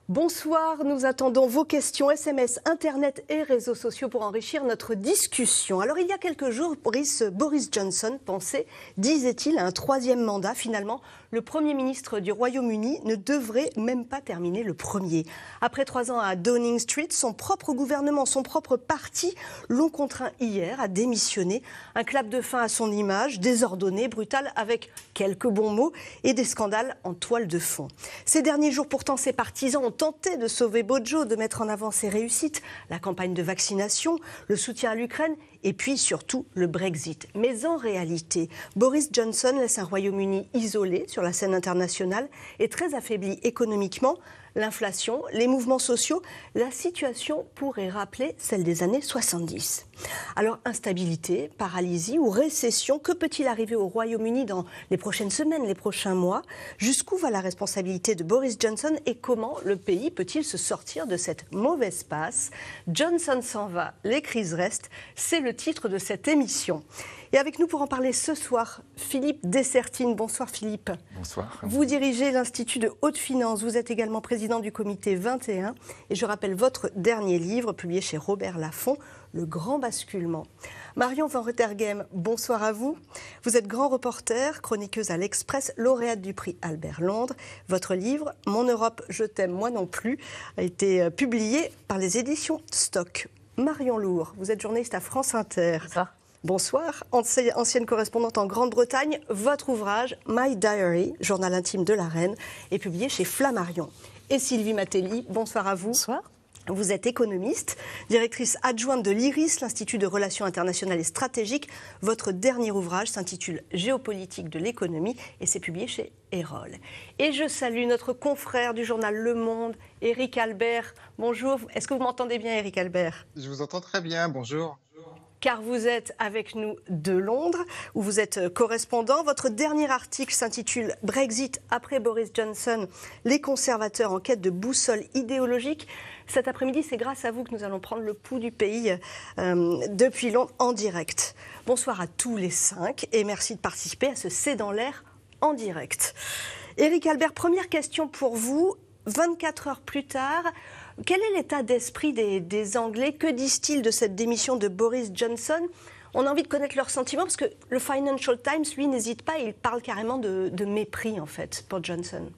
Bonsoir, nous attendons vos questions, SMS, Internet et réseaux sociaux pour enrichir notre discussion. Alors il y a quelques jours, Boris Johnson pensait, disait-il, à un troisième mandat. Finalement, le Premier ministre du Royaume-Uni ne devrait même pas terminer le premier. Après 3 ans à Downing Street, son propre gouvernement, son propre parti l'ont contraint hier à démissionner. Un clap de fin à son image, désordonné, brutal, avec quelques bons mots et des scandales en toile de fond. Ces derniers jours, pourtant, ses partisans ont tenté de sauver Bojo, de mettre en avant ses réussites, la campagne de vaccination, le soutien à l'Ukraine et puis surtout le Brexit. Mais en réalité, Boris Johnson laisse un Royaume-Uni isolé sur la scène internationale et très affaibli économiquement. L'inflation, les mouvements sociaux, la situation pourrait rappeler celle des années 70. Alors instabilité, paralysie ou récession, que peut-il arriver au Royaume-Uni dans les prochaines semaines, les prochains mois? Jusqu'où va la responsabilité de Boris Johnson et comment le pays peut-il se sortir de cette mauvaise passe? Johnson s'en va, les crises restent, c'est le titre de cette émission. Et avec nous pour en parler ce soir, Philippe Dessertine. Bonsoir Philippe. Bonsoir. Vous dirigez l'Institut de haute finance, vous êtes également président du comité 21 et je rappelle votre dernier livre publié chez Robert Laffont, Le Grand Basculement. Marion Van Rettergem, bonsoir à vous. Vous êtes grand reporter, chroniqueuse à l'Express, lauréate du prix Albert Londres. Votre livre, Mon Europe, je t'aime, moi non plus, a été publié par les éditions Stock. Marion Lourd, vous êtes journaliste à France Inter. Bonsoir. Bonsoir, ancienne correspondante en Grande-Bretagne. Votre ouvrage, My Diary, journal intime de la reine, est publié chez Flammarion. Et Sylvie Matelli, bonsoir à vous. Bonsoir. Vous êtes économiste, directrice adjointe de l'IRIS, l'Institut de Relations internationales et stratégiques. Votre dernier ouvrage s'intitule Géopolitique de l'économie et c'est publié chez Erol. Et je salue notre confrère du journal Le Monde, Éric Albert. Bonjour, est-ce que vous m'entendez bien, Éric Albert? Je vous entends très bien, bonjour. Car vous êtes avec nous de Londres, où vous êtes correspondant. Votre dernier article s'intitule « Brexit après Boris Johnson, les conservateurs en quête de boussole idéologique ». Cet après-midi, c'est grâce à vous que nous allons prendre le pouls du pays depuis Londres en direct. Bonsoir à tous les 5 et merci de participer à ce C'est dans l'air en direct. Éric Albert, première question pour vous. 24 heures plus tard, quel est l'état d'esprit des Anglais? Que disent-ils de cette démission de Boris Johnson? On a envie de connaître leurs sentiments parce que le Financial Times, lui, n'hésite pas. Il parle carrément de mépris, en fait, pour Johnson.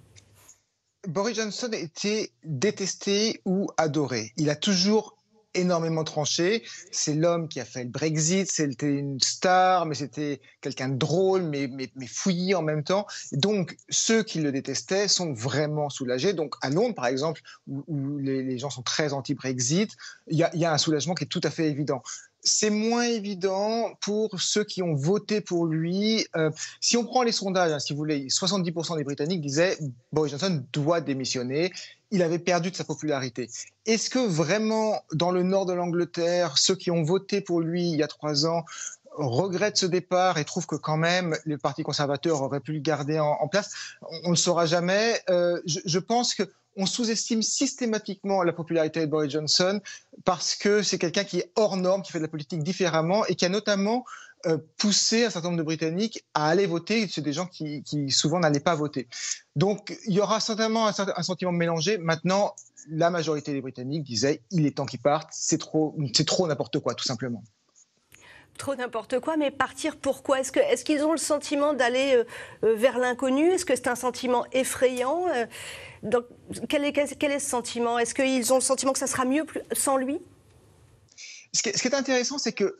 Boris Johnson était détesté ou adoré. Il a toujours énormément tranché. C'est l'homme qui a fait le Brexit, c'était une star, mais c'était quelqu'un de drôle, mais fouillis en même temps. Donc, ceux qui le détestaient sont vraiment soulagés. Donc, à Londres, par exemple, où les gens sont très anti-Brexit, il y a un soulagement qui est tout à fait évident. C'est moins évident pour ceux qui ont voté pour lui. Si on prend les sondages, si vous voulez, 70% des Britanniques disaient Boris Johnson doit démissionner. Il avait perdu de sa popularité. Est-ce que vraiment, dans le nord de l'Angleterre, ceux qui ont voté pour lui il y a 3 ans regrettent ce départ et trouvent que quand même le Parti conservateur aurait pu le garder en place? On ne le saura jamais. Je pense qu'on sous-estime systématiquement la popularité de Boris Johnson parce que c'est quelqu'un qui est hors norme, qui fait de la politique différemment et qui a notamment poussé un certain nombre de Britanniques à aller voter. C'est des gens qui souvent n'allaient pas voter. Donc il y aura certainement un sentiment mélangé. Maintenant, la majorité des Britanniques disaient il est temps qu'ils partent, c'est trop n'importe quoi, tout simplement. Trop n'importe quoi, mais partir pourquoi? Est-ce qu'ils ont le sentiment d'aller vers l'inconnu? Est-ce que c'est un sentiment effrayant? Donc, quel est ce sentiment? Est-ce qu'ils ont le sentiment que ça sera mieux sans lui? Ce qui est intéressant, c'est que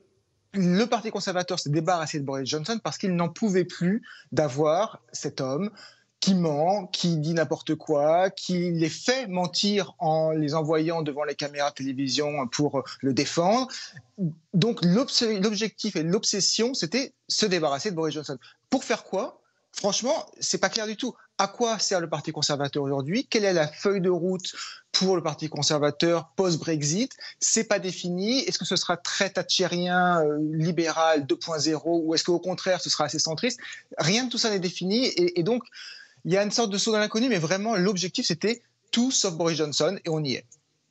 le Parti conservateur s'est débarrassé de Boris Johnson parce qu'il n'en pouvait plus d'avoir cet homme qui ment, qui dit n'importe quoi, qui les fait mentir en les envoyant devant les caméras de télévision pour le défendre. Donc l'objectif et l'obsession, c'était se débarrasser de Boris Johnson. Pour faire quoi? Franchement, c'est pas clair du tout. À quoi sert le Parti conservateur aujourd'hui? Quelle est la feuille de route pour le Parti conservateur post-Brexit? C'est pas défini. Est-ce que ce sera très thatchérien, libéral 2.0, ou est-ce qu'au contraire, ce sera assez centriste? Rien de tout ça n'est défini. Et donc, il y a une sorte de saut dans l'inconnu, mais vraiment, l'objectif, c'était tout sauf Boris Johnson, et on y est.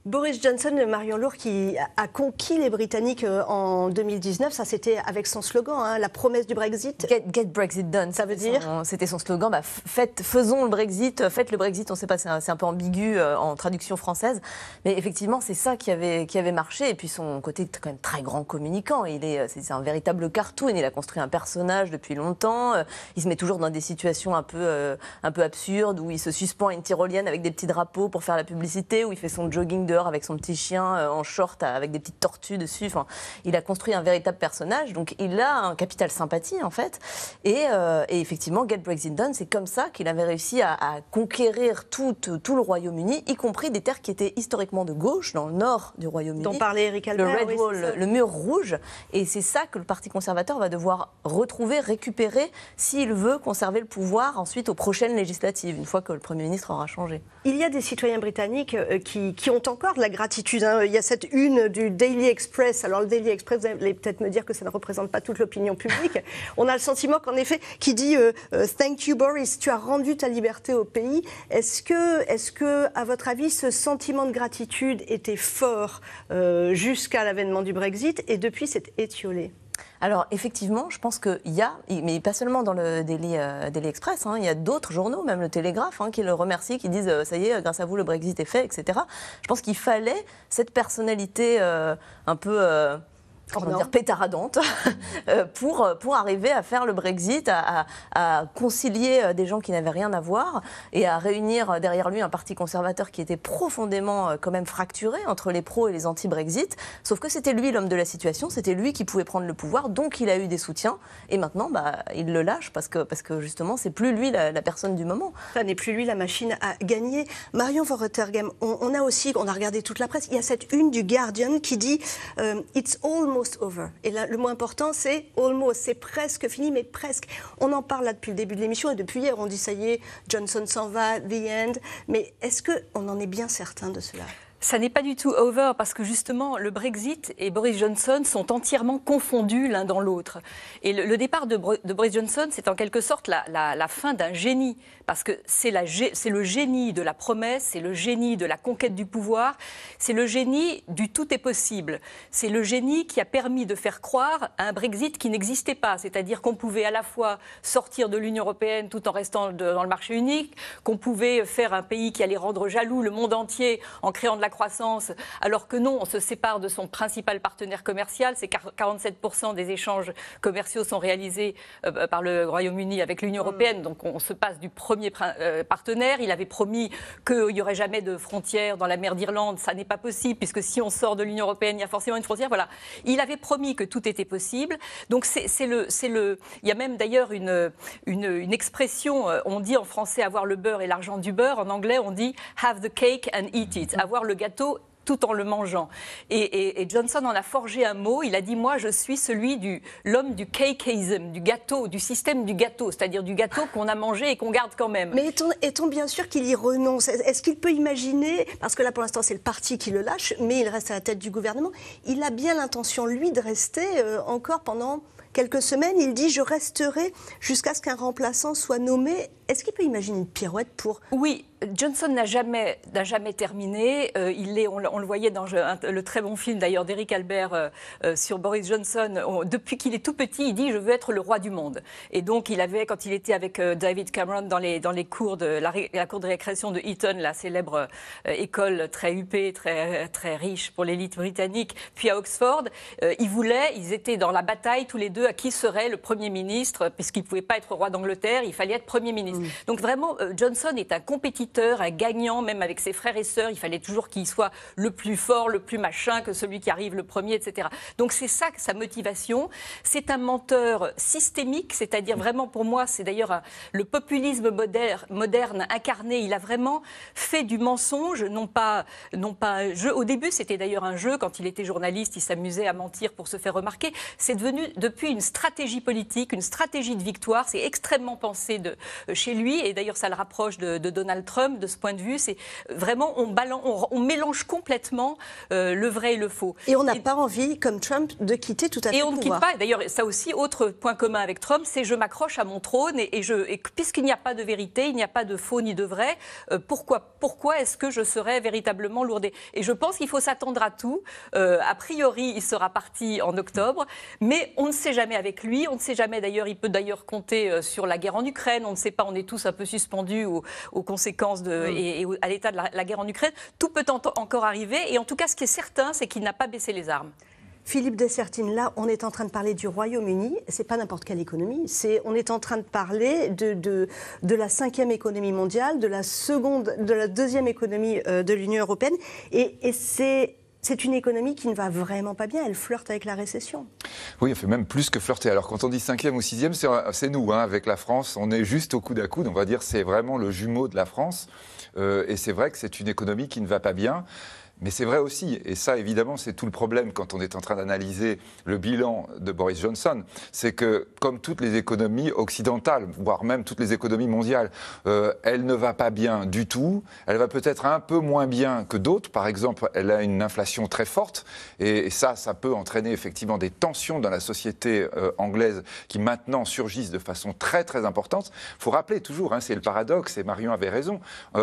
Boris Johnson, Marion Lourd, qui a conquis les Britanniques en 2019, ça c'était avec son slogan, hein, la promesse du Brexit. Get Brexit done, ça veut dire c'était son slogan, faisons le Brexit, faites le Brexit, on ne sait pas, c'est un peu ambigu en traduction française, mais effectivement c'est ça qui avait marché, et puis son côté quand même très grand communicant, c'est un véritable cartoon, il a construit un personnage depuis longtemps, il se met toujours dans des situations un peu absurdes, où il se suspend à une tyrolienne avec des petits drapeaux pour faire la publicité, où il fait son jogging dehors avec son petit chien en short avec des petites tortues dessus. Enfin, il a construit un véritable personnage, donc il a un capital sympathie en fait. Et effectivement, Get Brexit Done, c'est comme ça qu'il avait réussi à conquérir tout le Royaume-Uni, y compris des terres qui étaient historiquement de gauche, dans le nord du Royaume-Uni. Dont parlait Eric Albert. Le Red Wall, le mur rouge. Et c'est ça que le Parti conservateur va devoir retrouver, récupérer, s'il veut conserver le pouvoir ensuite aux prochaines législatives, une fois que le Premier ministre aura changé. Il y a des citoyens britanniques qui ont encore de la gratitude. Hein. Il y a cette une du Daily Express. Alors le Daily Express, vous allez peut-être me dire que ça ne représente pas toute l'opinion publique. On a le sentiment qu'en effet, qui dit Thank you Boris, tu as rendu ta liberté au pays. Est-ce que, à votre avis, ce sentiment de gratitude était fort jusqu'à l'avènement du Brexit et depuis c'est étiolé? Alors effectivement, je pense qu'il y a, mais pas seulement dans le Daily Express, hein, il y a d'autres journaux, même le Télégraphe, hein, qui le remercient, qui disent ça y est, grâce à vous le Brexit est fait, etc. Je pense qu'il fallait cette personnalité un peu pétaradante pour arriver à faire le Brexit, à concilier des gens qui n'avaient rien à voir et à réunir derrière lui un parti conservateur qui était profondément quand même fracturé entre les pros et les anti-Brexit. Sauf que c'était lui l'homme de la situation, c'était lui qui pouvait prendre le pouvoir, donc il a eu des soutiens. Et maintenant, il le lâche parce que justement, c'est plus lui la personne du moment. Ça n'est plus lui la machine à gagner. Marion von Rottergem, on a regardé toute la presse, il y a cette une du Guardian qui dit It's almost over. Et là, le mot important, c'est almost. C'est presque fini, mais presque. On en parle là depuis le début de l'émission et depuis hier, on dit ça y est, Johnson s'en va, the end. Mais est-ce qu'on en est bien certain de cela ? Ça n'est pas du tout over parce que justement le Brexit et Boris Johnson sont entièrement confondus l'un dans l'autre. Et le départ de Boris Johnson, c'est en quelque sorte la fin d'un génie parce que c'est le génie de la promesse, c'est le génie de la conquête du pouvoir, c'est le génie du tout est possible. C'est le génie qui a permis de faire croire à un Brexit qui n'existait pas, c'est-à-dire qu'on pouvait à la fois sortir de l'Union européenne tout en restant dans le marché unique, qu'on pouvait faire un pays qui allait rendre jaloux le monde entier en créant de la croissance, alors que non, on se sépare de son principal partenaire commercial. C'est 47% des échanges commerciaux sont réalisés par le Royaume-Uni avec l'Union européenne, donc on se passe du premier partenaire. Il avait promis qu'il n'y aurait jamais de frontières dans la mer d'Irlande. Ça n'est pas possible, puisque si on sort de l'Union européenne, il y a forcément une frontière. Voilà. Il avait promis que tout était possible. Donc il y a même d'ailleurs une expression, on dit en français avoir le beurre et l'argent du beurre. En anglais, on dit have the cake and eat it, avoir le gâteau tout en le mangeant. Et Johnson en a forgé un mot. Il a dit, moi, je suis l'homme du cakeism, du gâteau, du système du gâteau, c'est-à-dire du gâteau qu'on a mangé et qu'on garde quand même. Mais est-on bien sûr qu'il y renonce? Est-ce qu'il peut imaginer, parce que là, pour l'instant, c'est le parti qui le lâche, mais il reste à la tête du gouvernement, il a bien l'intention, lui, de rester encore pendant quelques semaines. Il dit, je resterai jusqu'à ce qu'un remplaçant soit nommé. Est-ce qu'il peut imaginer une pirouette pour... Oui, Johnson n'a jamais terminé. On le voyait dans le très bon film d'ailleurs d'Eric Albert sur Boris Johnson. Depuis qu'il est tout petit, il dit « je veux être le roi du monde ». Et donc, quand il était avec David Cameron dans les cours de la cour de récréation de Eton, la célèbre école très huppée, très, très riche pour l'élite britannique, puis à Oxford, ils étaient dans la bataille tous les deux à qui serait le Premier ministre, puisqu'il ne pouvait pas être roi d'Angleterre, il fallait être Premier ministre. Donc vraiment, Johnson est un compétiteur, un gagnant, même avec ses frères et sœurs. Il fallait toujours qu'il soit le plus fort, le plus machin que celui qui arrive le premier, etc. Donc c'est ça sa motivation. C'est un menteur systémique, c'est-à-dire vraiment pour moi, c'est d'ailleurs le populisme moderne incarné. Il a vraiment fait du mensonge, non pas un jeu. Au début, c'était d'ailleurs un jeu. Quand il était journaliste, il s'amusait à mentir pour se faire remarquer. C'est devenu depuis une stratégie politique, une stratégie de victoire. C'est extrêmement pensé chez lui, et d'ailleurs ça le rapproche de Donald Trump de ce point de vue. C'est vraiment, on mélange complètement le vrai et le faux. Et on n'a pas envie, comme Trump, de quitter tout à fait le pouvoir. Et on ne quitte pas. D'ailleurs, ça aussi, autre point commun avec Trump, c'est je m'accroche à mon trône et puisqu'il n'y a pas de vérité, il n'y a pas de faux ni de vrai, pourquoi est-ce que je serais véritablement lourdée? Et je pense qu'il faut s'attendre à tout. A priori, il sera parti en octobre, mais on ne sait jamais avec lui. On ne sait jamais, d'ailleurs, il peut d'ailleurs compter sur la guerre en Ukraine. On ne sait pas, on est tous un peu suspendus aux conséquences et à l'état de la guerre en Ukraine. Tout peut encore arriver. Et en tout cas, ce qui est certain, c'est qu'il n'a pas baissé les armes. Philippe Dessertine, là, on est en train de parler du Royaume-Uni. C'est pas n'importe quelle économie. On est en train de parler de la 5e économie mondiale, de la 2e économie de l'Union européenne. Et c'est une économie qui ne va vraiment pas bien. Elle flirte avec la récession. Oui, elle fait même plus que flirter. Alors, quand on dit 5e ou 6e, c'est nous, hein, avec la France. On est juste au coude à coude. On va dire c'est vraiment le jumeau de la France. Et c'est vrai que c'est une économie qui ne va pas bien. Mais c'est vrai aussi, et ça évidemment c'est tout le problème quand on est en train d'analyser le bilan de Boris Johnson, c'est que comme toutes les économies occidentales, voire même toutes les économies mondiales, elle ne va pas bien du tout, elle va peut-être un peu moins bien que d'autres, par exemple elle a une inflation très forte, et ça peut entraîner effectivement des tensions dans la société anglaise qui maintenant surgissent de façon très très importante. Il faut rappeler toujours, hein, c'est le paradoxe, et Marion avait raison,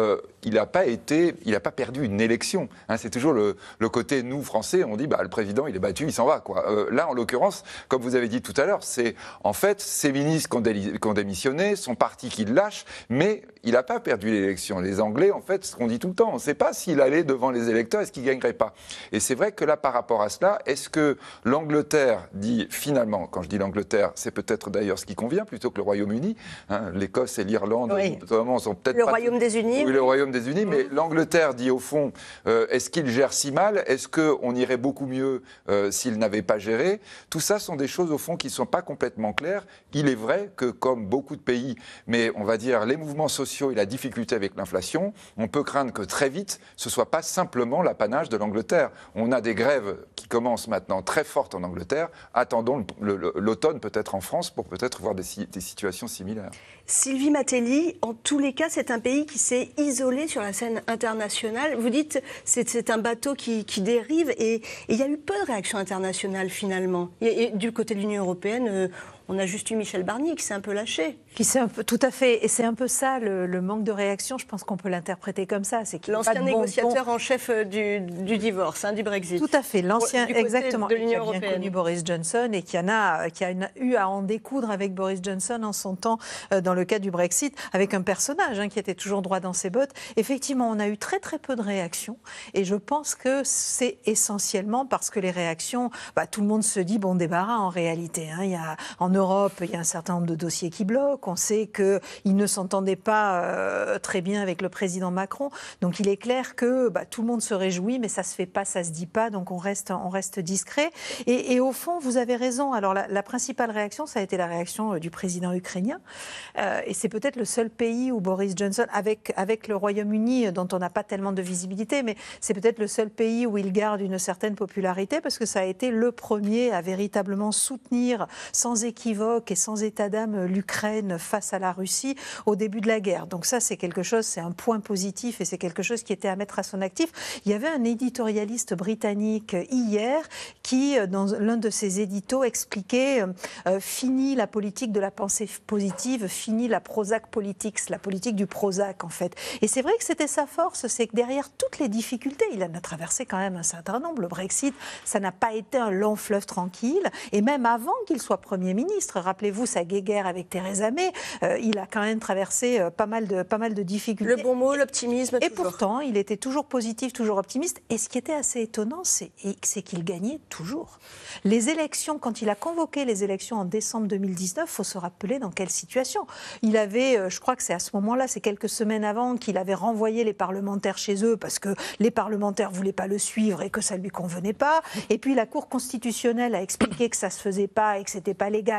il n'a pas perdu une élection, hein, c'est toujours le côté, nous, Français, on dit, le président, il est battu, il s'en va, quoi. Là, en l'occurrence, comme vous avez dit tout à l'heure, c'est, en fait, ces ministres qui ont démissionné, son parti qui le lâche, mais il n'a pas perdu l'élection. Les Anglais, en fait, ce qu'on dit tout le temps, on ne sait pas s'il allait devant les électeurs, est-ce qu'il ne gagnerait pas. Et c'est vrai que là, par rapport à cela, est-ce que l'Angleterre dit, finalement, quand je dis l'Angleterre, c'est peut-être d'ailleurs ce qui convient, plutôt que le Royaume-Uni, hein, l'Écosse et l'Irlande, oui. notamment, sont peut-être le Royaume des Unis. Oui, le Royaume des Unis, mais l'Angleterre dit, au fond, est-ce qu'il gère si mal? Est-ce qu'on irait beaucoup mieux s'il n'avait pas géré? Tout ça sont des choses, au fond, qui ne sont pas complètement claires. Il est vrai que, comme beaucoup de pays, mais on va dire les mouvements sociaux et la difficulté avec l'inflation, on peut craindre que très vite, ce ne soit pas simplement l'apanage de l'Angleterre. On a des grèves qui commencent maintenant très fortes en Angleterre. Attendons l'automne peut-être en France pour peut-être voir des situations similaires. Sylvie Matelli, en tous les cas, c'est un pays qui s'est isolé sur la scène internationale. Vous dites c'est un bateau qui dérive et il y a eu peu de réactions internationales finalement. Et du côté de l'Union européenne, on a juste eu Michel Barnier qui s'est un peu lâché. Tout à fait. Et c'est un peu ça, le manque de réaction. Je pense qu'on peut l'interpréter comme ça. C'est l'ancien négociateur en chef du divorce, hein, du Brexit. Tout à fait. L'ancien, exactement. De l'Union européenne. Qui a bien connu Boris Johnson et qui a eu à en découdre avec Boris Johnson en son temps dans le cas du Brexit, avec un personnage qui était toujours droit dans ses bottes. Effectivement, on a eu très très peu de réactions. Et je pense que c'est essentiellement parce que les réactions, tout le monde se dit bon débarras en réalité. En Europe, il y a un certain nombre de dossiers qui bloquent. On sait qu'il ne s'entendait pas très bien avec le président Macron. Donc il est clair que tout le monde se réjouit, mais ça ne se fait pas, ça ne se dit pas. Donc on reste discret. Et au fond, vous avez raison. Alors la principale réaction, ça a été la réaction du président ukrainien. Et c'est peut-être le seul pays où Boris Johnson, avec le Royaume-Uni, dont on n'a pas tellement de visibilité, mais c'est peut-être le seul pays où il garde une certaine popularité, parce que ça a été le premier à véritablement soutenir sans équivoque et sans état d'âme l'Ukraine face à la Russie au début de la guerre. Donc ça, c'est quelque chose, c'est un point positif et c'est quelque chose qui était à mettre à son actif. Il y avait un éditorialiste britannique hier qui, dans l'un de ses éditos, expliquait fini la politique de la pensée positive, fini la Prozac politics, la politique du Prozac en fait. Et c'est vrai que c'était sa force, c'est que derrière toutes les difficultés, il en a traversé quand même un certain nombre. Le Brexit, ça n'a pas été un long fleuve tranquille. Et même avant qu'il soit Premier ministre, rappelez-vous sa guéguerre avec Theresa May, il a quand même traversé pas mal de difficultés. Le bon mot, l'optimisme. Et pourtant, il était toujours positif, toujours optimiste. Et ce qui était assez étonnant, c'est qu'il gagnait toujours. Les élections, quand il a convoqué les élections en décembre 2019, il faut se rappeler dans quelle situation. Il avait, je crois que c'est à ce moment-là, c'est quelques semaines avant, qu'il avait renvoyé les parlementaires chez eux parce que les parlementaires ne voulaient pas le suivre et que ça ne lui convenait pas. Et puis la Cour constitutionnelle a expliqué que ça ne se faisait pas et que ce n'était pas légal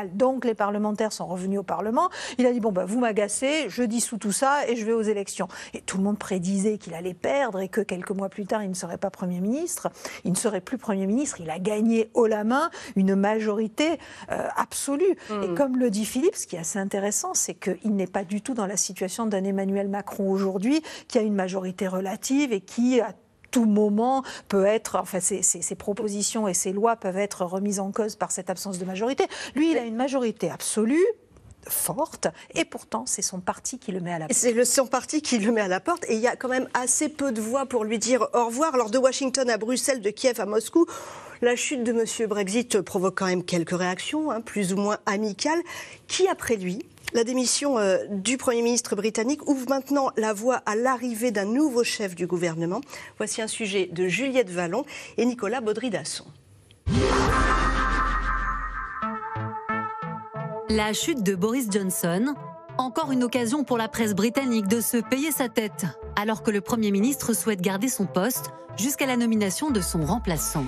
légal. Donc les parlementaires sont revenus au Parlement. Il a dit, bon, vous m'agacez, je dissous tout ça et je vais aux élections. Et tout le monde prédisait qu'il allait perdre et que quelques mois plus tard, il ne serait pas Premier ministre. Il ne serait plus Premier ministre. Il a gagné haut la main une majorité absolue. Et comme le dit Philippe, ce qui est assez intéressant, c'est qu'il n'est pas du tout dans la situation d'un Emmanuel Macron aujourd'hui, qui a une majorité relative et qui a tout moment peut être, enfin ses propositions et ses lois peuvent être remises en cause par cette absence de majorité. Lui, il a une majorité absolue, forte, et pourtant c'est son parti qui le met à la porte. C'est son parti qui le met à la porte, et il y a quand même assez peu de voix pour lui dire au revoir. Alors de Washington à Bruxelles, de Kiev à Moscou, la chute de M. Brexit provoque quand même quelques réactions, plus ou moins amicales. Qui après lui ? La démission du Premier ministre britannique ouvre maintenant la voie à l'arrivée d'un nouveau chef du gouvernement. Voici un sujet de Juliette Vallon et Nicolas Baudry-Dasson. La chute de Boris Johnson, encore une occasion pour la presse britannique de se payer sa tête, alors que le Premier ministre souhaite garder son poste jusqu'à la nomination de son remplaçant.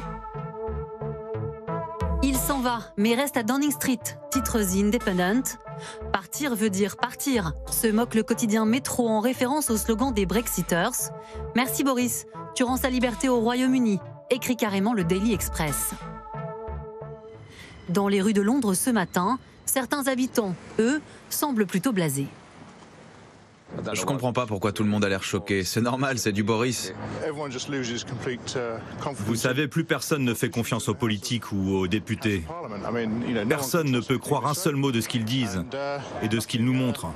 Il s'en va, mais reste à Downing Street, titre The Independent. Partir veut dire partir, se moque le quotidien Métro en référence au slogan des Brexiters. Merci Boris, tu rends sa liberté au Royaume-Uni, écrit carrément le Daily Express. Dans les rues de Londres ce matin, certains habitants, eux, semblent plutôt blasés. Je comprends pas pourquoi tout le monde a l'air choqué. C'est normal, c'est du Boris. Vous savez, plus personne ne fait confiance aux politiques ou aux députés. Personne ne peut croire un seul mot de ce qu'ils disent et de ce qu'ils nous montrent.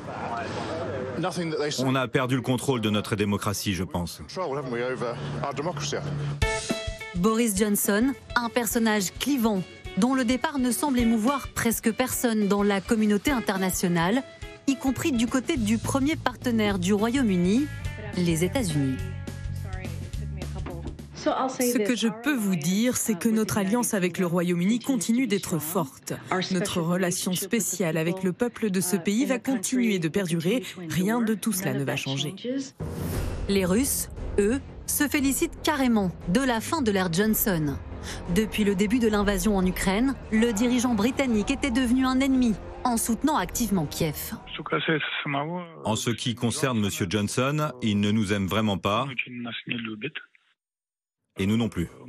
On a perdu le contrôle de notre démocratie, je pense. Boris Johnson, un personnage clivant, dont le départ ne semble émouvoir presque personne dans la communauté internationale, y compris du côté du premier partenaire du Royaume-Uni, les États-Unis. Ce que je peux vous dire, c'est que notre alliance avec le Royaume-Uni continue d'être forte. Notre relation spéciale avec le peuple de ce pays va continuer de perdurer. Rien de tout cela ne va changer. Les Russes, eux, se félicitent carrément de la fin de l'ère Johnson. Depuis le début de l'invasion en Ukraine, le dirigeant britannique était devenu un ennemi, en soutenant activement Kiev. En ce qui concerne M. Johnson, il ne nous aime vraiment pas. Et nous non plus.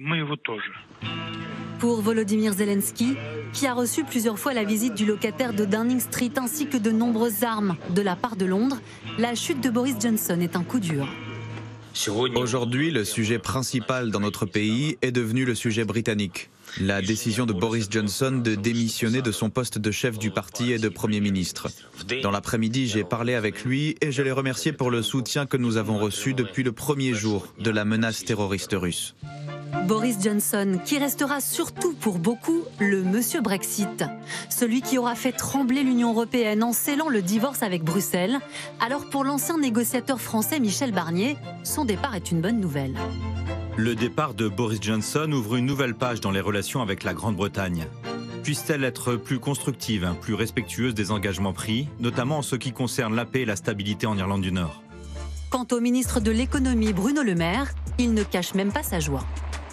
Pour Volodymyr Zelensky, qui a reçu plusieurs fois la visite du locataire de Downing Street ainsi que de nombreuses armes de la part de Londres, la chute de Boris Johnson est un coup dur. Aujourd'hui, le sujet principal dans notre pays est devenu le sujet britannique. La décision de Boris Johnson de démissionner de son poste de chef du parti et de Premier ministre. Dans l'après-midi, j'ai parlé avec lui et je l'ai remercié pour le soutien que nous avons reçu depuis le premier jour de la menace terroriste russe. Boris Johnson, qui restera surtout pour beaucoup le monsieur Brexit. Celui qui aura fait trembler l'Union européenne en scellant le divorce avec Bruxelles. Alors pour l'ancien négociateur français Michel Barnier, son départ est une bonne nouvelle. Le départ de Boris Johnson ouvre une nouvelle page dans les relations avec la Grande-Bretagne. Puisse-t-elle être plus constructive, plus respectueuse des engagements pris, notamment en ce qui concerne la paix et la stabilité en Irlande du Nord. Quant au ministre de l'économie Bruno Le Maire, il ne cache même pas sa joie.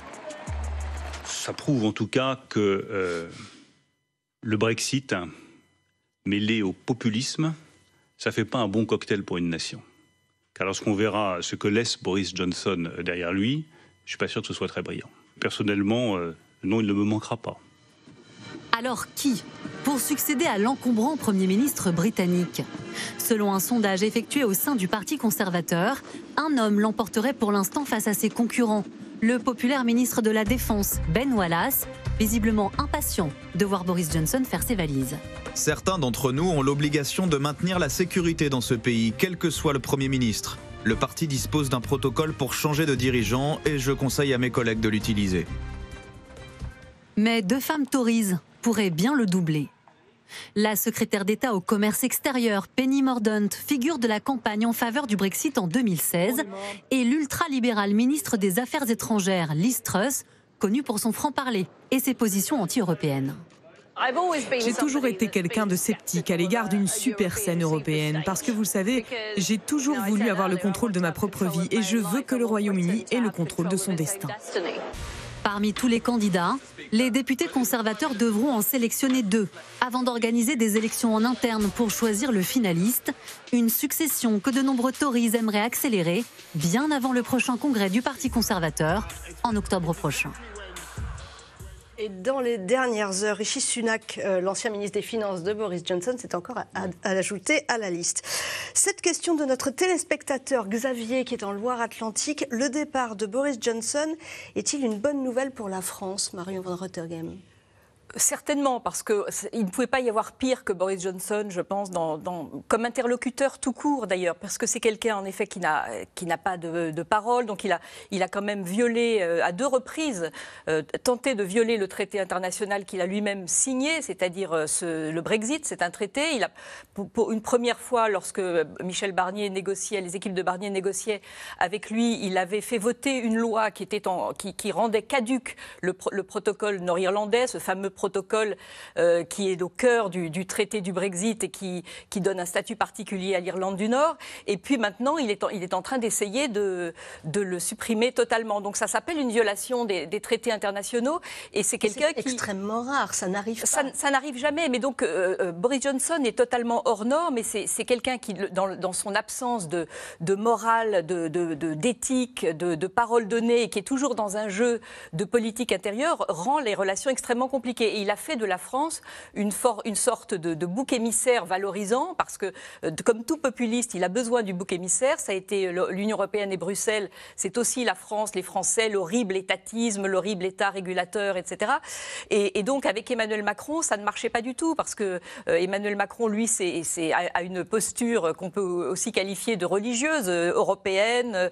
Ça prouve en tout cas que le Brexit, mêlé au populisme, ça ne fait pas un bon cocktail pour une nation. Car lorsqu'on verra ce que laisse Boris Johnson derrière lui, je ne suis pas sûr que ce soit très brillant. Personnellement, non, il ne me manquera pas. Alors qui pour succéder à l'encombrant Premier ministre britannique? Selon un sondage effectué au sein du Parti conservateur, un homme l'emporterait pour l'instant face à ses concurrents. Le populaire ministre de la Défense, Ben Wallace, visiblement impatient de voir Boris Johnson faire ses valises. Certains d'entre nous ont l'obligation de maintenir la sécurité dans ce pays, quel que soit le Premier ministre. Le parti dispose d'un protocole pour changer de dirigeant et je conseille à mes collègues de l'utiliser. Mais deux femmes Tories pourraient bien le doubler. La secrétaire d'État au commerce extérieur, Penny Mordaunt, figure de la campagne en faveur du Brexit en 2016, et l'ultralibéral ministre des Affaires étrangères, Liz Truss, connu pour son franc-parler et ses positions anti-européennes. J'ai toujours été quelqu'un de sceptique à l'égard d'une super scène européenne parce que vous le savez, j'ai toujours voulu avoir le contrôle de ma propre vie et je veux que le Royaume-Uni ait le contrôle de son destin. Parmi tous les candidats, les députés conservateurs devront en sélectionner 2 avant d'organiser des élections en interne pour choisir le finaliste. Une succession que de nombreux Tories aimeraient accélérer bien avant le prochain congrès du Parti conservateur en octobre prochain. Et dans les dernières heures, Rishi Sunak, l'ancien ministre des Finances de Boris Johnson, s'est encore ajouté à la liste. Cette question de notre téléspectateur Xavier, qui est en Loire-Atlantique, le départ de Boris Johnson est-il une bonne nouvelle pour la France, Marion Van Rottergem ? Certainement, parce qu'il ne pouvait pas y avoir pire que Boris Johnson, je pense, comme interlocuteur tout court d'ailleurs, parce que c'est quelqu'un en effet qui n'a pas de parole, donc il a quand même violé à 2 reprises, tenté de violer le traité international qu'il a lui-même signé, c'est-à-dire le Brexit, c'est un traité. Pour une première fois, lorsque Michel Barnier négociait, les équipes de Barnier négociaient avec lui, il avait fait voter une loi qui rendait caduc le protocole nord-irlandais, ce fameux protocole qui est au cœur du traité du Brexit et qui donne un statut particulier à l'Irlande du Nord. Et puis maintenant, il est en train d'essayer de le supprimer totalement. Donc ça s'appelle une violation des traités internationaux. Et c'est quelqu'un qui... C'est extrêmement rare, ça n'arrive pas. Ça n'arrive jamais. Mais donc Boris Johnson est totalement hors norme. Et c'est quelqu'un qui, dans son absence de morale, d'éthique, de parole donnée, et qui est toujours dans un jeu de politique intérieure, rend les relations extrêmement compliquées. Et il a fait de la France une sorte de bouc émissaire valorisant, parce que, comme tout populiste, il a besoin du bouc émissaire. Ça a été l'Union européenne et Bruxelles, c'est aussi la France, les Français, l'horrible étatisme, l'horrible État régulateur, etc. Et donc, avec Emmanuel Macron, ça ne marchait pas du tout, parce que Emmanuel Macron, lui, a une posture qu'on peut aussi qualifier de religieuse, européenne,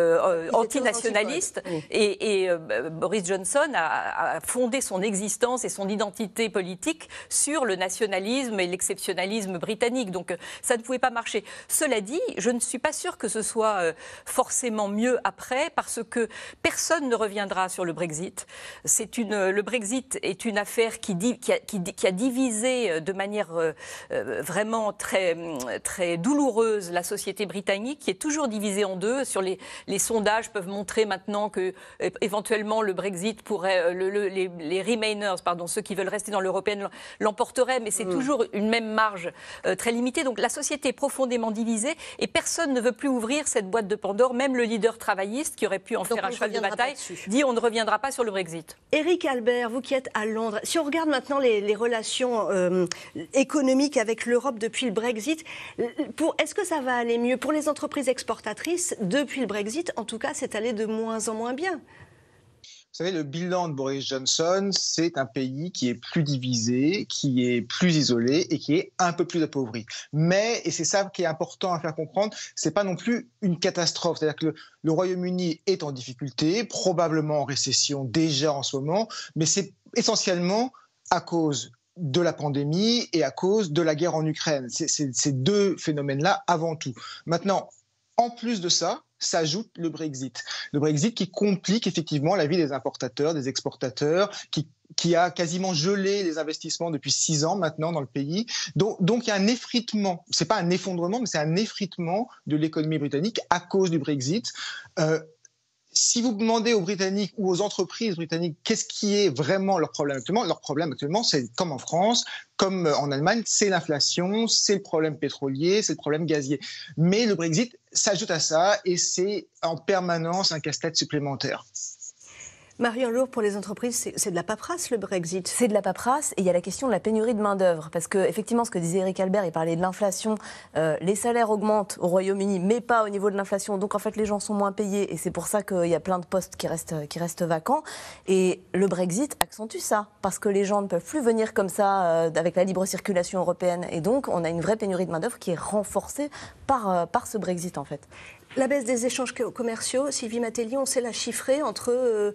antinationaliste. Oui. Et Boris Johnson a fondé son existence et son identité politique sur le nationalisme et l'exceptionnalisme britannique. Donc ça ne pouvait pas marcher. Cela dit, je ne suis pas sûre que ce soit forcément mieux après, parce que personne ne reviendra sur le Brexit. Le Brexit est une affaire qui a divisé de manière vraiment très, très douloureuse la société britannique, qui est toujours divisée en 2. Sur les sondages peuvent montrer maintenant que éventuellement le Brexit pourrait, les Remainers, ceux qui veulent rester dans l'européenne l'emporteraient, mais c'est toujours une même marge très limitée. Donc la société est profondément divisée et personne ne veut plus ouvrir cette boîte de Pandore. Même le leader travailliste, qui aurait pu en faire un cheval de bataille, dit on ne reviendra pas sur le Brexit. Éric Albert, vous qui êtes à Londres, si on regarde maintenant les relations économiques avec l'Europe depuis le Brexit, est-ce que ça va aller mieux pour les entreprises exportatrices depuis le Brexit? En tout cas, c'est allé de moins en moins bien. Vous savez, le bilan de Boris Johnson, c'est un pays qui est plus divisé, qui est plus isolé et qui est un peu plus appauvri. Mais, et c'est ça qui est important à faire comprendre, c'est pas non plus une catastrophe. C'est-à-dire que le Royaume-Uni est en difficulté, probablement en récession déjà en ce moment, mais c'est essentiellement à cause de la pandémie et à cause de la guerre en Ukraine. C'est ces 2 phénomènes-là avant tout. Maintenant, en plus de ça, s'ajoute le Brexit. Le Brexit qui complique effectivement la vie des importateurs, des exportateurs, qui a quasiment gelé les investissements depuis 6 ans maintenant dans le pays. Donc il y a un effritement, c'est pas un effondrement, mais c'est un effritement de l'économie britannique à cause du Brexit. Si vous demandez aux Britanniques ou aux entreprises britanniques qu'est-ce qui est vraiment leur problème actuellement, c'est comme en France, comme en Allemagne, c'est l'inflation, c'est le problème pétrolier, c'est le problème gazier. Mais le Brexit s'ajoute à ça et c'est en permanence un casse-tête supplémentaire. Marion Lourd, pour les entreprises, c'est de la paperasse le Brexit. C'est de la paperasse et il y a la question de la pénurie de main-d'œuvre. Parce qu'effectivement, ce que disait Éric Albert, il parlait de l'inflation. Les salaires augmentent au Royaume-Uni, mais pas au niveau de l'inflation. Donc en fait, les gens sont moins payés et c'est pour ça qu'il y a plein de postes qui restent vacants. Et le Brexit accentue ça, parce que les gens ne peuvent plus venir comme ça avec la libre circulation européenne. Et donc, on a une vraie pénurie de main-d'œuvre qui est renforcée par ce Brexit, en fait. La baisse des échanges commerciaux, Sylvie Matelli, on sait la chiffrer entre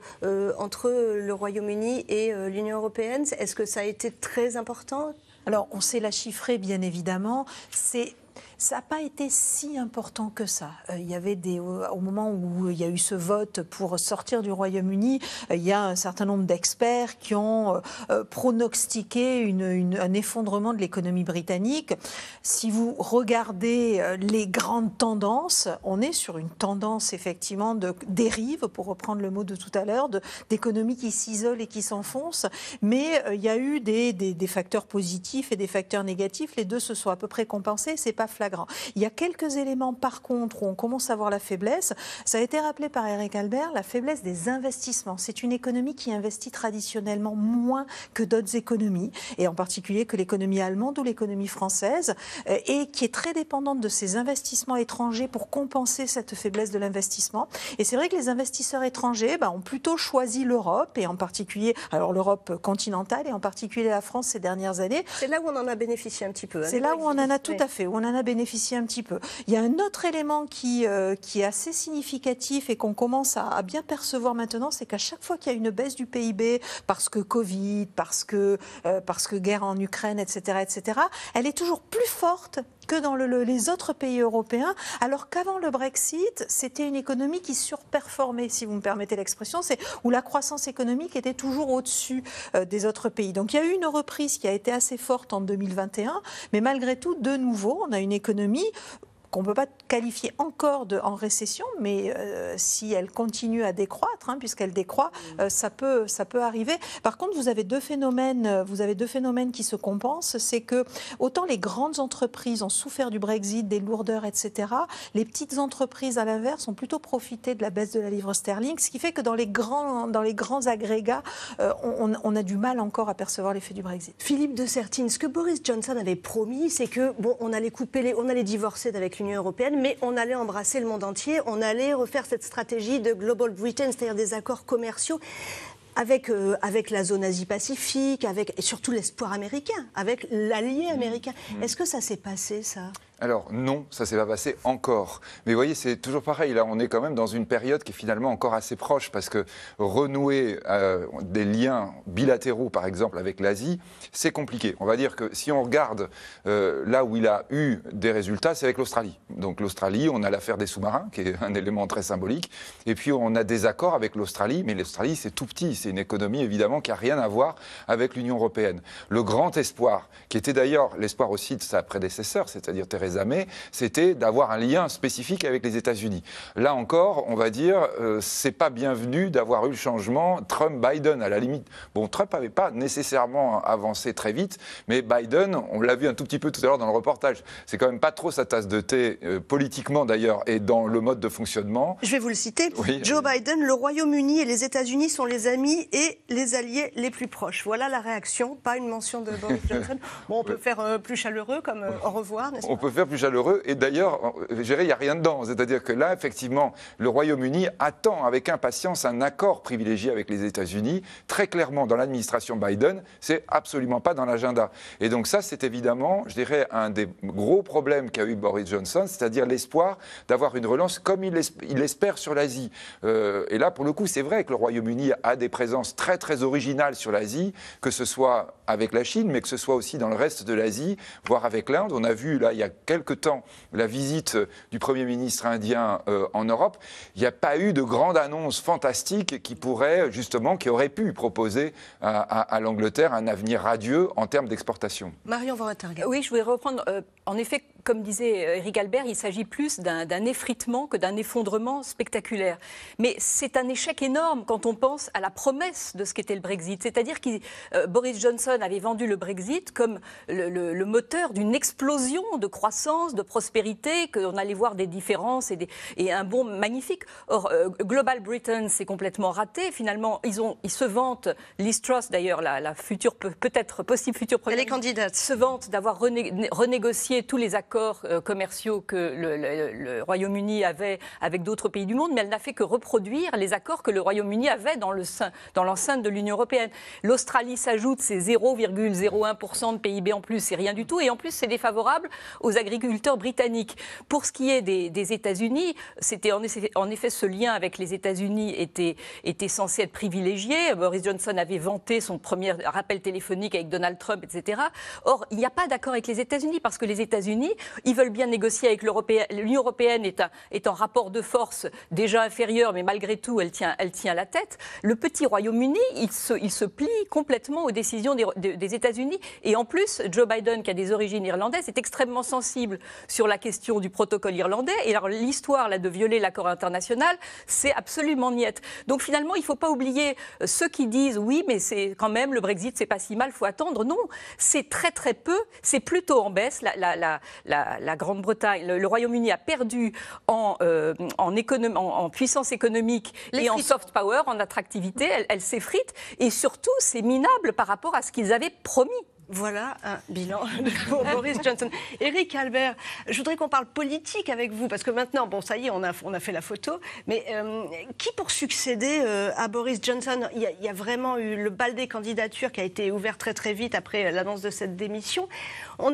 le Royaume-Uni et l'Union européenne. Est-ce que ça a été très important ? Alors, on sait la chiffrer, bien évidemment. ça n'a pas été si important que ça. Il y avait au moment où il y a eu ce vote pour sortir du Royaume-Uni, il y a un certain nombre d'experts qui ont pronostiqué un effondrement de l'économie britannique. Si vous regardez les grandes tendances, on est sur une tendance effectivement de dérive, pour reprendre le mot de tout à l'heure, d'économie qui s'isole et qui s'enfonce. Mais il y a eu des facteurs positifs et des facteurs négatifs. Les deux se sont à peu près compensés. C'est pas flagrant. Il y a quelques éléments, par contre, où on commence à voir la faiblesse. Ça a été rappelé par Eric Albert, la faiblesse des investissements. C'est une économie qui investit traditionnellement moins que d'autres économies, et en particulier que l'économie allemande ou l'économie française, et qui est très dépendante de ces investissements étrangers pour compenser cette faiblesse de l'investissement. Et c'est vrai que les investisseurs étrangers ont plutôt choisi l'Europe, et en particulier, alors l'Europe continentale, et en particulier la France ces dernières années. C'est là où on en a bénéficié un petit peu. C'est là où on en a tout à fait, où on en a bénéficié un petit peu. Il y a un autre élément qui est assez significatif et qu'on commence à bien percevoir maintenant, c'est qu'à chaque fois qu'il y a une baisse du PIB, parce que Covid, parce que guerre en Ukraine, etc., elle est toujours plus forte que dans les autres pays européens, alors qu'avant le Brexit, c'était une économie qui surperformait, si vous me permettez l'expression, c'est où la croissance économique était toujours au-dessus des autres pays. Donc il y a eu une reprise qui a été assez forte en 2021, mais malgré tout, de nouveau, on a une économie qu'on ne peut pas qualifier encore en récession, mais si elle continue à décroître, puisqu'elle décroît, ça peut arriver. Par contre, vous avez deux phénomènes qui se compensent. C'est que autant les grandes entreprises ont souffert du Brexit, des lourdeurs, etc., les petites entreprises, à l'inverse, ont plutôt profité de la baisse de la livre sterling, ce qui fait que dans les grands agrégats, on a du mal encore à percevoir l'effet du Brexit. Philippe de Sertine, ce que Boris Johnson avait promis, c'est que on allait divorcer avec l'Union européenne, mais on allait embrasser le monde entier, on allait refaire cette stratégie de Global Britain, c'est-à-dire des accords commerciaux avec la zone Asie-Pacifique, et surtout l'espoir américain, avec l'allié américain. Est-ce que ça s'est passé, ça ? Alors non, ça ne s'est pas passé encore. Mais vous voyez, c'est toujours pareil. Là, on est quand même dans une période qui est finalement encore assez proche, parce que renouer des liens bilatéraux, par exemple, avec l'Asie, c'est compliqué. On va dire que si on regarde là où il a eu des résultats, c'est avec l'Australie. Donc l'Australie, on a l'affaire des sous-marins, qui est un élément très symbolique. Et puis on a des accords avec l'Australie, mais l'Australie, c'est tout petit. C'est une économie, évidemment, qui n'a rien à voir avec l'Union européenne. Le grand espoir, qui était d'ailleurs l'espoir aussi de sa prédécesseur, c'est-à-dire Theresa May, c'était d'avoir un lien spécifique avec les États-Unis. Là encore, on va dire, c'est pas bienvenu d'avoir eu le changement Trump-Biden, à la limite. Bon, Trump n'avait pas nécessairement avancé très vite, mais Biden, on l'a vu un tout petit peu tout à l'heure dans le reportage, c'est quand même pas trop sa tasse de thé, politiquement d'ailleurs, et dans le mode de fonctionnement. Je vais vous le citer. Oui. Joe Biden, le Royaume-Uni et les États-Unis sont les amis et les alliés les plus proches. Voilà la réaction, pas une mention de Boris Johnson. Bon, on peut faire plus chaleureux, comme au revoir, n'est-ce pas ? On peut faire plus chaleureux, et d'ailleurs, je dirais, il n'y a rien dedans. C'est-à-dire que là, effectivement, le Royaume-Uni attend avec impatience un accord privilégié avec les États-Unis. Très clairement, dans l'administration Biden, c'est absolument pas dans l'agenda. Et donc ça, c'est évidemment, je dirais, un des gros problèmes qu'a eu Boris Johnson, c'est-à-dire l'espoir d'avoir une relance comme il l'espère sur l'Asie. Et là, pour le coup, c'est vrai que le Royaume-Uni a des présences très, très originales sur l'Asie, que ce soit avec la Chine, mais que ce soit aussi dans le reste de l'Asie, voire avec l'Inde. On a vu, là, il y a quelques temps, la visite du Premier ministre indien en Europe. Il n'y a pas eu de grande annonce fantastique qui aurait pu proposer à l'Angleterre un avenir radieux en termes d'exportation. Marion Voratarga. Oui, je voulais reprendre. En effet, comme disait Eric Albert, il s'agit plus d'un effritement que d'un effondrement spectaculaire. Mais c'est un échec énorme quand on pense à la promesse de ce qu'était le Brexit. C'est-à-dire que Boris Johnson avait vendu le Brexit comme le moteur d'une explosion de croissance, de prospérité, qu'on allait voir des différences et un bond magnifique. Or, Global Britain, c'est complètement raté. Finalement, ils se vantent, Liz Truss d'ailleurs, la future, peut-être possible future première ministre, candidate, se vante d'avoir renégocié tous les accords commerciaux que le Royaume-Uni avait avec d'autres pays du monde, mais elle n'a fait que reproduire les accords que le Royaume-Uni avait dans l'enceinte de l'Union européenne. L'Australie s'ajoute, c'est 0,01% de PIB en plus, c'est rien du tout, et en plus c'est défavorable aux agriculteurs britanniques. Pour ce qui est des États-Unis, c'était en effet ce lien avec les États-Unis était censé être privilégié. Boris Johnson avait vanté son premier rappel téléphonique avec Donald Trump, etc. Or, il n'y a pas d'accord avec les États-Unis parce que les États-Unis Ils veulent bien négocier avec l'Union européenne est en rapport de force déjà inférieur, mais malgré tout, elle tient la tête. Le petit Royaume-Uni, il se plie complètement aux décisions des États-Unis. Et en plus, Joe Biden, qui a des origines irlandaises, est extrêmement sensible sur la question du protocole irlandais. Et alors, l'histoire là, de violer l'accord international, c'est absolument niette. Donc finalement, il ne faut pas oublier ceux qui disent oui, mais c'est quand même le Brexit, c'est pas si mal, il faut attendre. Non, c'est très très peu, c'est plutôt en baisse. La Grande-Bretagne, le Royaume-Uni a perdu en puissance économique et en soft power, en attractivité. Elle s'effrite et surtout, c'est minable par rapport à ce qu'ils avaient promis. Voilà un bilan pour Boris Johnson. Éric Albert, je voudrais qu'on parle politique avec vous, parce que maintenant, bon, ça y est, on a fait la photo, mais qui pour succéder à Boris Johnson? Il y a vraiment eu le bal des candidatures qui a été ouvert très très vite après l'annonce de cette démission. On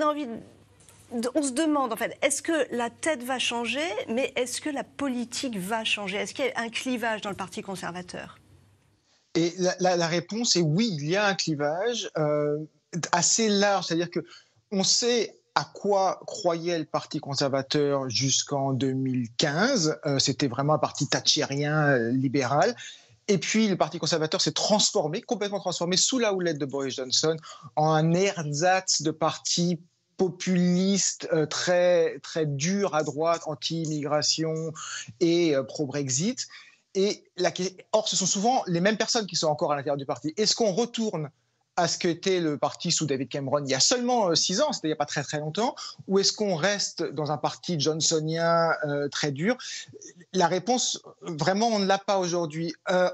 se demande, en fait, est-ce que la tête va changer, mais est-ce que la politique va changer? Est-ce qu'il y a un clivage dans le Parti conservateur? Et la réponse est oui, il y a un clivage assez large, c'est-à-dire qu'on sait à quoi croyait le Parti conservateur jusqu'en 2015. C'était vraiment un parti thatchérien, libéral. Et puis, le Parti conservateur s'est transformé, complètement transformé, sous la houlette de Boris Johnson, en un ersatz de parti populiste, très, très dur à droite, anti-immigration et pro-Brexit. Or, ce sont souvent les mêmes personnes qui sont encore à l'intérieur du parti. Est-ce qu'on retourne à ce qu'était le parti sous David Cameron il y a seulement 6 ans, c'était il n'y a pas très très longtemps, ou est-ce qu'on reste dans un parti johnsonien très dur? La réponse, vraiment, on ne l'a pas aujourd'hui.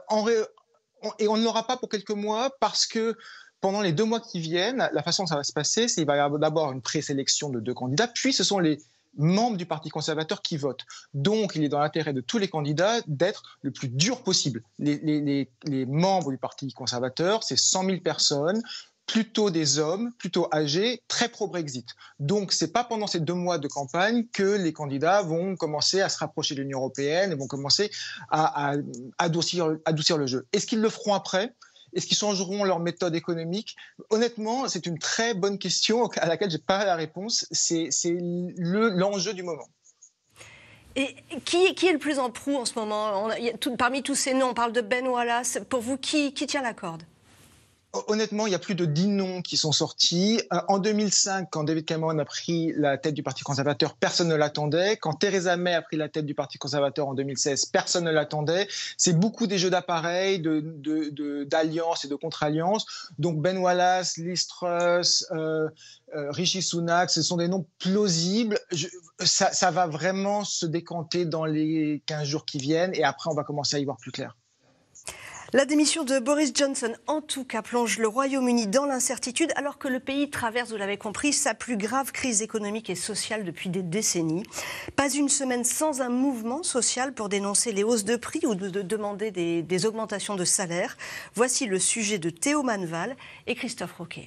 Et on ne l'aura pas pour quelques mois parce que pendant les 2 mois qui viennent, la façon dont ça va se passer, c'est qu'il va y avoir d'abord une présélection de 2 candidats, puis ce sont les membres du Parti conservateur qui votent. Donc, il est dans l'intérêt de tous les candidats d'être le plus dur possible. Les membres du Parti conservateur, c'est 100 000 personnes, plutôt des hommes, plutôt âgés, très pro-Brexit. Donc, ce n'est pas pendant ces 2 mois de campagne que les candidats vont commencer à se rapprocher de l'Union européenne et vont commencer à adoucir le jeu. Est-ce qu'ils le feront après ? Est-ce qu'ils changeront leur méthode économique? Honnêtement, c'est une très bonne question à laquelle je n'ai pas la réponse. C'est l'enjeu du moment. Et qui est le plus en proue en ce moment? Parmi tous ces noms, on parle de Ben Wallace. Pour vous, qui tient la corde? Honnêtement, il y a plus de 10 noms qui sont sortis. En 2005, quand David Cameron a pris la tête du Parti conservateur, personne ne l'attendait. Quand Theresa May a pris la tête du Parti conservateur en 2016, personne ne l'attendait. C'est beaucoup des jeux d'appareils, d'alliances et de contre-alliances. Donc Ben Wallace, Liz Truss, Rishi Sunak, ce sont des noms plausibles. Ça va vraiment se décanter dans les 15 jours qui viennent et après on va commencer à y voir plus clair. La démission de Boris Johnson, en tout cas, plonge le Royaume-Uni dans l'incertitude, alors que le pays traverse, vous l'avez compris, sa plus grave crise économique et sociale depuis des décennies. Pas une semaine sans un mouvement social pour dénoncer les hausses de prix ou de demander des augmentations de salaire. Voici le sujet de Théo Manval et Christophe Roquet.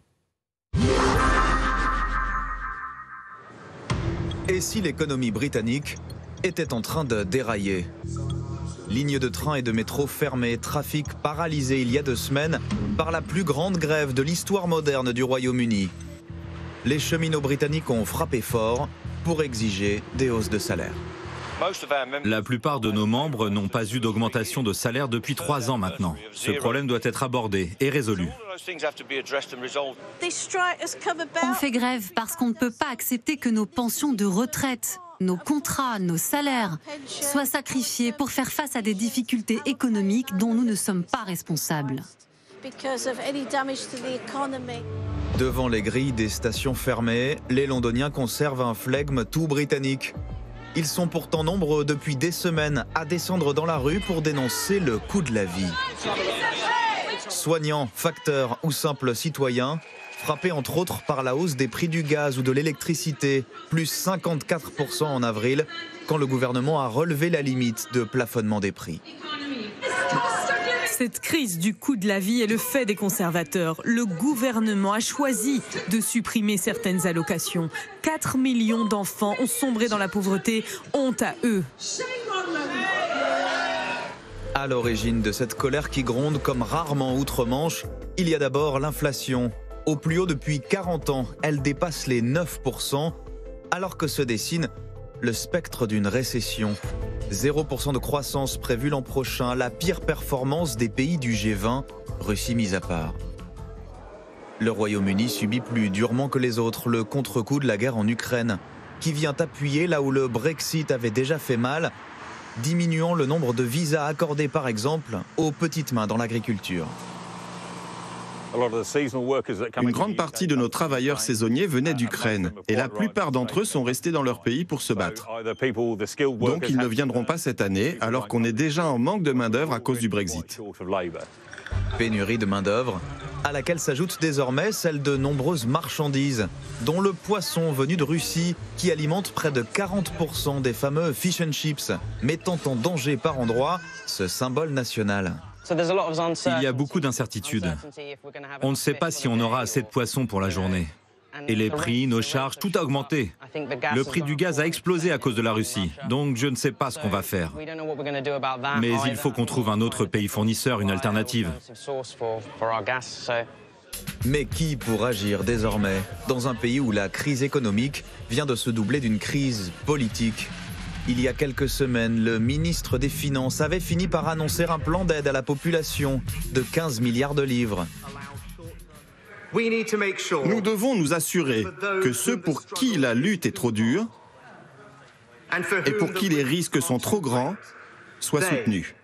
Et si l'économie britannique était en train de dérailler ? Lignes de train et de métro fermées, trafic paralysé il y a 2 semaines par la plus grande grève de l'histoire moderne du Royaume-Uni. Les cheminots britanniques ont frappé fort pour exiger des hausses de salaire. La plupart de nos membres n'ont pas eu d'augmentation de salaire depuis 3 ans maintenant. Ce problème doit être abordé et résolu. On fait grève parce qu'on ne peut pas accepter que nos pensions de retraite, nos contrats, nos salaires soient sacrifiés pour faire face à des difficultés économiques dont nous ne sommes pas responsables. Devant les grilles des stations fermées, les Londoniens conservent un flegme tout britannique. Ils sont pourtant nombreux depuis des semaines à descendre dans la rue pour dénoncer le coût de la vie. Soignants, facteurs ou simples citoyens, frappés entre autres par la hausse des prix du gaz ou de l'électricité, plus 54% en avril, quand le gouvernement a relevé la limite de plafonnement des prix. Cette crise du coût de la vie est le fait des conservateurs. Le gouvernement a choisi de supprimer certaines allocations. 4 millions d'enfants ont sombré dans la pauvreté. Honte à eux. À l'origine de cette colère qui gronde comme rarement outre-Manche, il y a d'abord l'inflation. Au plus haut depuis 40 ans, elle dépasse les 9%. alors que se dessine le spectre d'une récession. 0% de croissance prévue l'an prochain, la pire performance des pays du G20, Russie mise à part. Le Royaume-Uni subit plus durement que les autres le contre-coup de la guerre en Ukraine, qui vient appuyer là où le Brexit avait déjà fait mal, diminuant le nombre de visas accordés par exemple aux petites mains dans l'agriculture. Une grande partie de nos travailleurs saisonniers venaient d'Ukraine et la plupart d'entre eux sont restés dans leur pays pour se battre. Donc ils ne viendront pas cette année alors qu'on est déjà en manque de main-d'œuvre à cause du Brexit. Pénurie de main-d'œuvre, à laquelle s'ajoute désormais celle de nombreuses marchandises, dont le poisson venu de Russie qui alimente près de 40% des fameux fish and chips, mettant en danger par endroits ce symbole national. Il y a beaucoup d'incertitudes. On ne sait pas si on aura assez de poissons pour la journée. Et les prix, nos charges, tout a augmenté. Le prix du gaz a explosé à cause de la Russie. Donc je ne sais pas ce qu'on va faire. Mais il faut qu'on trouve un autre pays fournisseur, une alternative. Mais qui pour agir désormais dans un pays où la crise économique vient de se doubler d'une crise politique ? Il y a quelques semaines, le ministre des Finances avait fini par annoncer un plan d'aide à la population de 15 milliards de livres. Nous devons nous assurer que ceux pour qui la lutte est trop dure et pour qui les risques sont trop grands soient soutenus.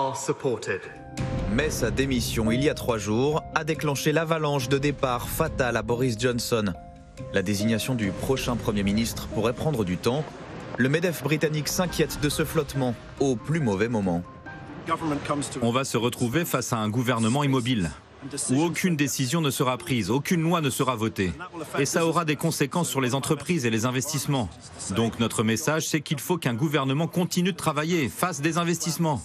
Mais sa démission, il y a 3 jours, a déclenché l'avalanche de départ fatale à Boris Johnson. La désignation du prochain Premier ministre pourrait prendre du temps. Le MEDEF britannique s'inquiète de ce flottement au plus mauvais moment. On va se retrouver face à un gouvernement immobile, où aucune décision ne sera prise, aucune loi ne sera votée. Et ça aura des conséquences sur les entreprises et les investissements. Donc notre message, c'est qu'il faut qu'un gouvernement continue de travailler, fasse des investissements.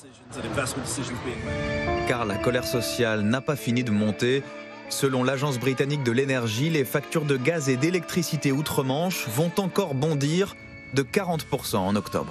Car la colère sociale n'a pas fini de monter. Selon l'Agence britannique de l'énergie, les factures de gaz et d'électricité outre-Manche vont encore bondir de 40% en octobre.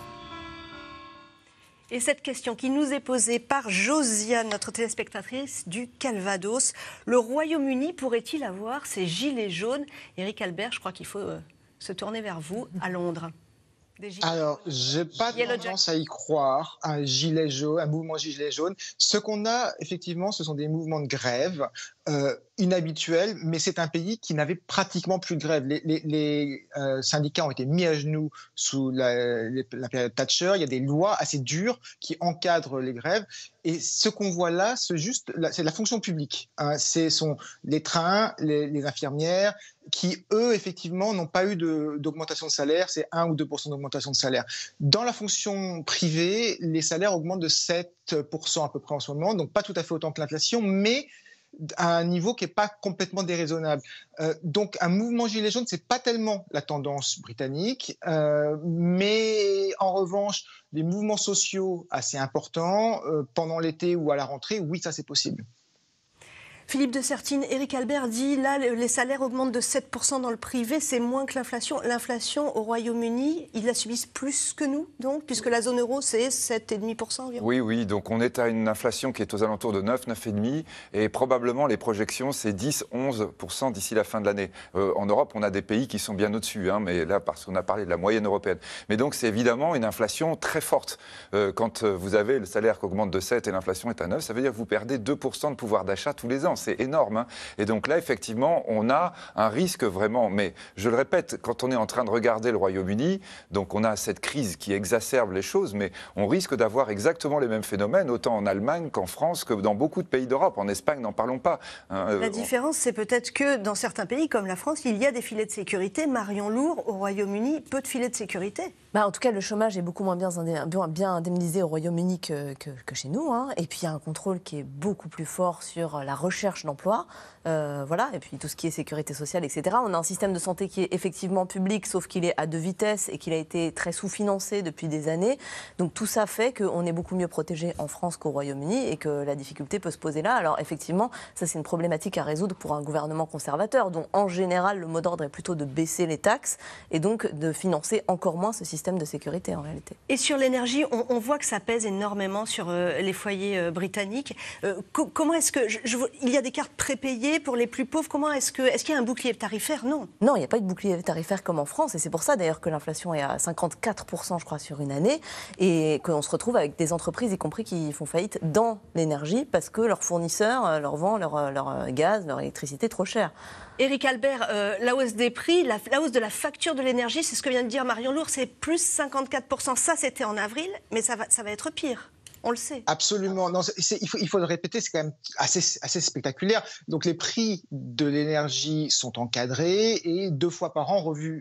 Et cette question qui nous est posée par Josiane, notre téléspectatrice du Calvados, le Royaume-Uni pourrait-il avoir ses gilets jaunes? Éric Albert, je crois qu'il faut se tourner vers vous à Londres. Alors, je n'ai pas tendance à y croire, un mouvement gilet jaune. Ce qu'on a, effectivement, ce sont des mouvements de grève inhabituels, mais c'est un pays qui n'avait pratiquement plus de grève. Les syndicats ont été mis à genoux sous la période Thatcher. Il y a des lois assez dures qui encadrent les grèves. Et ce qu'on voit là, c'est la fonction publique. Hein. Ce sont les trains, les infirmières, qui, eux, effectivement, n'ont pas eu d'augmentation de salaire. C'est 1 ou 2% d'augmentation de salaire. Dans la fonction privée, les salaires augmentent de 7% à peu près en ce moment, donc pas tout à fait autant que l'inflation, mais à un niveau qui n'est pas complètement déraisonnable. Donc un mouvement gilet jaune, ce n'est pas tellement la tendance britannique, mais en revanche, des mouvements sociaux assez importants pendant l'été ou à la rentrée, oui, ça c'est possible. Philippe de Sertine, Éric Albert dit là, les salaires augmentent de 7% dans le privé, c'est moins que l'inflation. L'inflation au Royaume-Uni, ils la subissent plus que nous, donc, puisque la zone euro, c'est 7,5% environ. Oui, donc on est à une inflation qui est aux alentours de 9,5%, et probablement les projections, c'est 10-11% d'ici la fin de l'année. En Europe, on a des pays qui sont bien au-dessus, hein, mais là, parce qu'on a parlé de la moyenne européenne. Mais donc, c'est évidemment une inflation très forte. Quand vous avez le salaire qui augmente de 7 et l'inflation est à 9, ça veut dire que vous perdez 2% de pouvoir d'achat tous les ans. C'est énorme. Hein. Et donc là, effectivement, on a un risque vraiment. Mais je le répète, quand on est en train de regarder le Royaume-Uni, donc on a cette crise qui exacerbe les choses, mais on risque d'avoir exactement les mêmes phénomènes, autant en Allemagne qu'en France, que dans beaucoup de pays d'Europe. En Espagne, n'en parlons pas. Hein. La différence, c'est peut-être que dans certains pays, comme la France, il y a des filets de sécurité. Marion Lourd, au Royaume-Uni, peu de filets de sécurité. En tout cas, le chômage est beaucoup moins bien indemnisé au Royaume-Uni que chez nous. Hein. Et puis, il y a un contrôle qui est beaucoup plus fort sur la recherche d'emploi. Voilà. Et puis, tout ce qui est sécurité sociale, etc. On a un système de santé qui est effectivement public, sauf qu'il est à 2 vitesses et qu'il a été très sous-financé depuis des années. Donc, tout ça fait qu'on est beaucoup mieux protégé en France qu'au Royaume-Uni et que la difficulté peut se poser là. Alors, effectivement, ça, c'est une problématique à résoudre pour un gouvernement conservateur, dont, en général, le mot d'ordre est plutôt de baisser les taxes et donc de financer encore moins ce système de sécurité en réalité. Et sur l'énergie, on voit que ça pèse énormément sur les foyers britanniques. Comment est-ce que... il y a des cartes prépayées pour les plus pauvres. Comment est-ce qu'il y a un bouclier tarifaire? Non. Non, il n'y a pas de bouclier tarifaire comme en France. Et c'est pour ça d'ailleurs que l'inflation est à 54%, je crois, sur une année. Et qu'on se retrouve avec des entreprises, y compris qui font faillite dans l'énergie parce que leurs fournisseurs leur vendent leur gaz, leur électricité trop cher. Éric Albert, la hausse des prix, la hausse de la facture de l'énergie, c'est ce que vient de dire Marion Lourd, c'est plus 54%. Ça, c'était en avril, mais ça va être pire. On le sait. Absolument. Non, il faut le répéter, c'est quand même assez spectaculaire. Donc les prix de l'énergie sont encadrés et 2 fois par an revus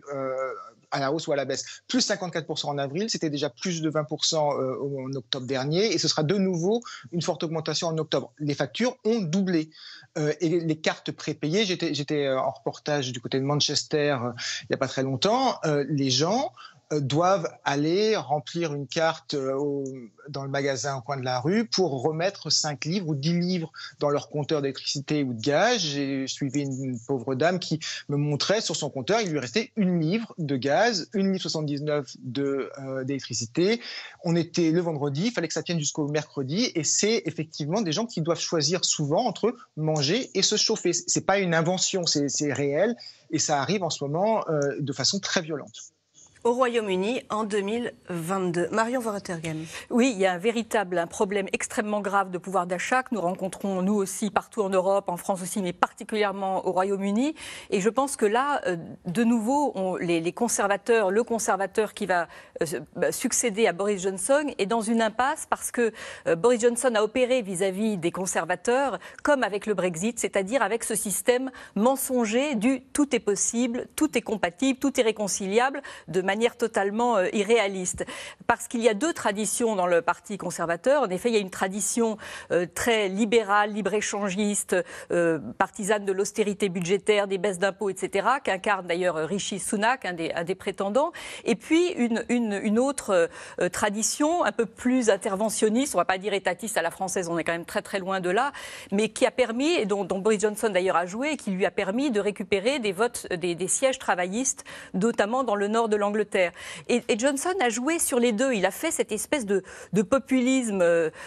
à la hausse ou à la baisse. Plus 54% en avril, c'était déjà plus de 20% en octobre dernier et ce sera de nouveau une forte augmentation en octobre. Les factures ont doublé. Et les cartes prépayées, j'étais en reportage du côté de Manchester il n'y a pas très longtemps, les gens doivent aller remplir une carte dans le magasin au coin de la rue pour remettre 5 livres ou 10 livres dans leur compteur d'électricité ou de gaz. J'ai suivi une pauvre dame qui me montrait sur son compteur, il lui restait 1 livre de gaz, 1 livre 79 d'électricité. On était le vendredi, il fallait que ça tienne jusqu'au mercredi et c'est effectivement des gens qui doivent choisir souvent entre manger et se chauffer. C'est pas une invention, c'est réel et ça arrive en ce moment de façon très violente. Au Royaume-Uni en 2022. Marion Vorotergem. Oui, il y a un problème extrêmement grave de pouvoir d'achat que nous rencontrons nous aussi partout en Europe, en France aussi, mais particulièrement au Royaume-Uni. Et je pense que là, de nouveau, le conservateur qui va succéder à Boris Johnson est dans une impasse parce que Boris Johnson a opéré vis-à-vis des conservateurs comme avec le Brexit, c'est-à-dire avec ce système mensonger du tout est possible, tout est compatible, tout est réconciliable, de manière totalement irréaliste. Parce qu'il y a 2 traditions dans le Parti conservateur. En effet, il y a une tradition très libérale, libre-échangiste, partisane de l'austérité budgétaire, des baisses d'impôts, etc., qu'incarne d'ailleurs Rishi Sunak, un des prétendants. Et puis une autre tradition un peu plus interventionniste, on ne va pas dire étatiste à la française, on est quand même très très loin de là, mais qui a permis, et dont Boris Johnson d'ailleurs a joué, et qui lui a permis de récupérer des votes, des sièges travaillistes, notamment dans le nord de l'Angleterre. Et Johnson a joué sur les deux. Il a fait cette espèce de populisme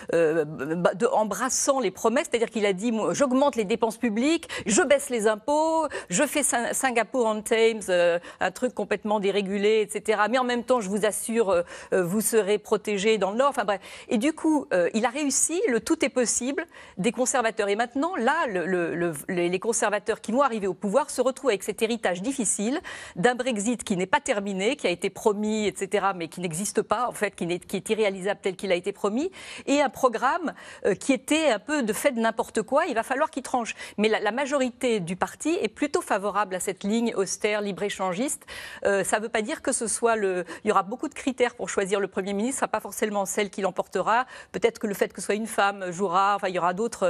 embrassant les promesses, c'est-à-dire qu'il a dit j'augmente les dépenses publiques, je baisse les impôts, je fais Singapour on Thames, un truc complètement dérégulé, etc. Mais en même temps, je vous assure, vous serez protégés dans le Nord. Enfin bref. Et du coup, il a réussi le tout est possible des conservateurs. Et maintenant, là, les conservateurs qui vont arriver au pouvoir se retrouvent avec cet héritage difficile d'un Brexit qui n'est pas terminé, qui a été promis, etc., mais qui n'existe pas, en fait, qui est irréalisable tel qu'il a été promis, et un programme qui était un peu de fait de n'importe quoi. Il va falloir qu'il tranche. Mais la majorité du parti est plutôt favorable à cette ligne austère, libre-échangiste. Ça ne veut pas dire que ce soit il y aura beaucoup de critères pour choisir le Premier ministre, ce ne sera pas forcément celle qui l'emportera. Peut-être que le fait que ce soit une femme jouera, enfin, il y aura d'autres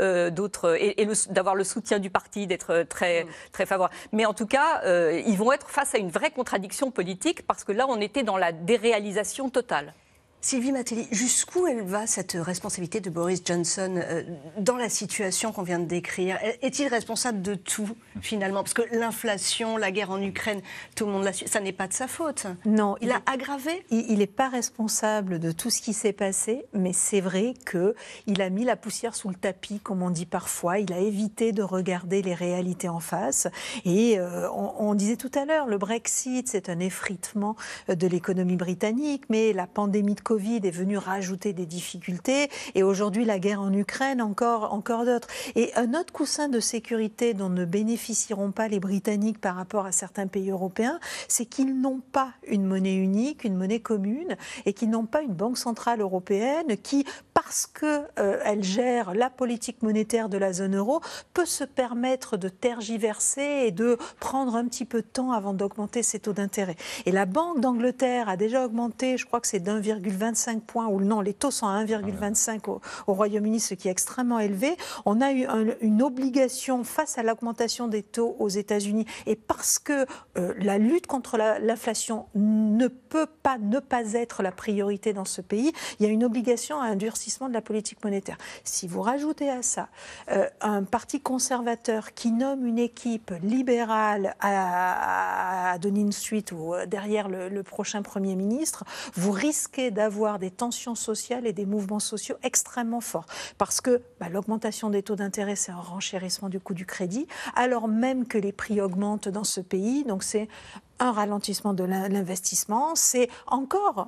d'avoir le soutien du parti, d'être très, très favorable. Mais en tout cas, ils vont être face à une vraie contradiction politique parce que là, on était dans la déréalisation totale. Sylvie Matelli, jusqu'où elle va cette responsabilité de Boris Johnson dans la situation qu'on vient de décrire? Est-il responsable de tout, finalement? Parce que l'inflation, la guerre en Ukraine, tout le monde l'a su, ça n'est pas de sa faute. Non. Il a aggravé? Il n'est pas responsable de tout ce qui s'est passé, mais c'est vrai qu'il a mis la poussière sous le tapis, comme on dit parfois. Il a évité de regarder les réalités en face. Et on disait tout à l'heure, le Brexit, c'est un effritement de l'économie britannique, mais la pandémie de Covid est venue rajouter des difficultés et aujourd'hui la guerre en Ukraine, encore d'autres. Et un autre coussin de sécurité dont ne bénéficieront pas les Britanniques par rapport à certains pays européens, c'est qu'ils n'ont pas une monnaie unique, une monnaie commune et qu'ils n'ont pas une banque centrale européenne qui, parce qu'elle gère la politique monétaire de la zone euro, peut se permettre de tergiverser et de prendre un petit peu de temps avant d'augmenter ses taux d'intérêt. Et la Banque d'Angleterre a déjà augmenté, je crois que c'est d'1,25 points, ou non, les taux sont à 1,25 au Royaume-Uni, ce qui est extrêmement élevé. On a eu une obligation face à l'augmentation des taux aux États-Unis et parce que la lutte contre l'inflation ne peut pas ne pas être la priorité dans ce pays, il y a une obligation à un durcissement de la politique monétaire. Si vous rajoutez à ça un parti conservateur qui nomme une équipe libérale à Downing Street ou derrière le prochain Premier ministre, vous risquez d'avoir avoir des tensions sociales et des mouvements sociaux extrêmement forts. Parce que l'augmentation des taux d'intérêt, c'est un renchérissement du coût du crédit, alors même que les prix augmentent dans ce pays. Donc c'est un ralentissement de l'investissement, c'est encore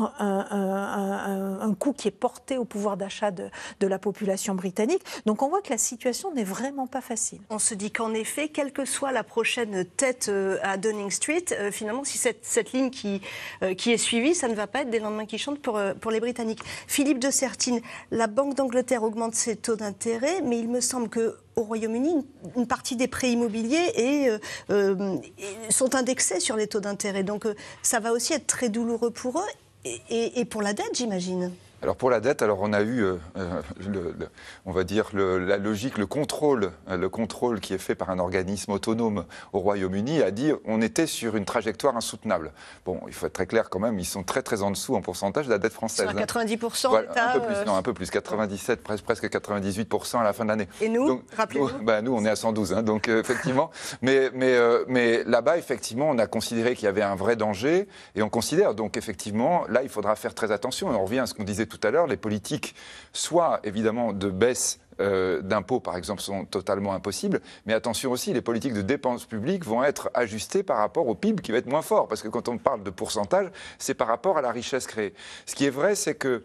un coût qui est porté au pouvoir d'achat de la population britannique. Donc on voit que la situation n'est vraiment pas facile. On se dit qu'en effet, quelle que soit la prochaine tête à Downing Street, finalement, si cette ligne qui est suivie, ça ne va pas être des lendemains qui chantent pour les Britanniques. Philippe de Sertine, la Banque d'Angleterre augmente ses taux d'intérêt, mais il me semble que au Royaume-Uni, une partie des prêts immobiliers sont indexés sur les taux d'intérêt. Donc ça va aussi être très douloureux pour eux. Et pour la dette, j'imagine. Alors pour la dette, on a eu, on va dire, la logique, le contrôle qui est fait par un organisme autonome au Royaume-Uni a dit on était sur une trajectoire insoutenable. Bon, il faut être très clair quand même, ils sont très très en dessous en pourcentage de la dette française. Sur 90%, voilà, un peu plus, 97, presque 98% à la fin de l'année. Et nous, rappelez-vous nous, on est à 112, donc effectivement. Mais là-bas, effectivement, on a considéré qu'il y avait un vrai danger, et on considère donc effectivement, là, il faudra faire très attention. On revient à ce qu'on disait tout à l'heure, les politiques, soit évidemment de baisse d'impôts, par exemple, sont totalement impossibles. Mais attention aussi, les politiques de dépenses publiques vont être ajustées par rapport au PIB qui va être moins fort. Parce que quand on parle de pourcentage, c'est par rapport à la richesse créée. Ce qui est vrai, c'est que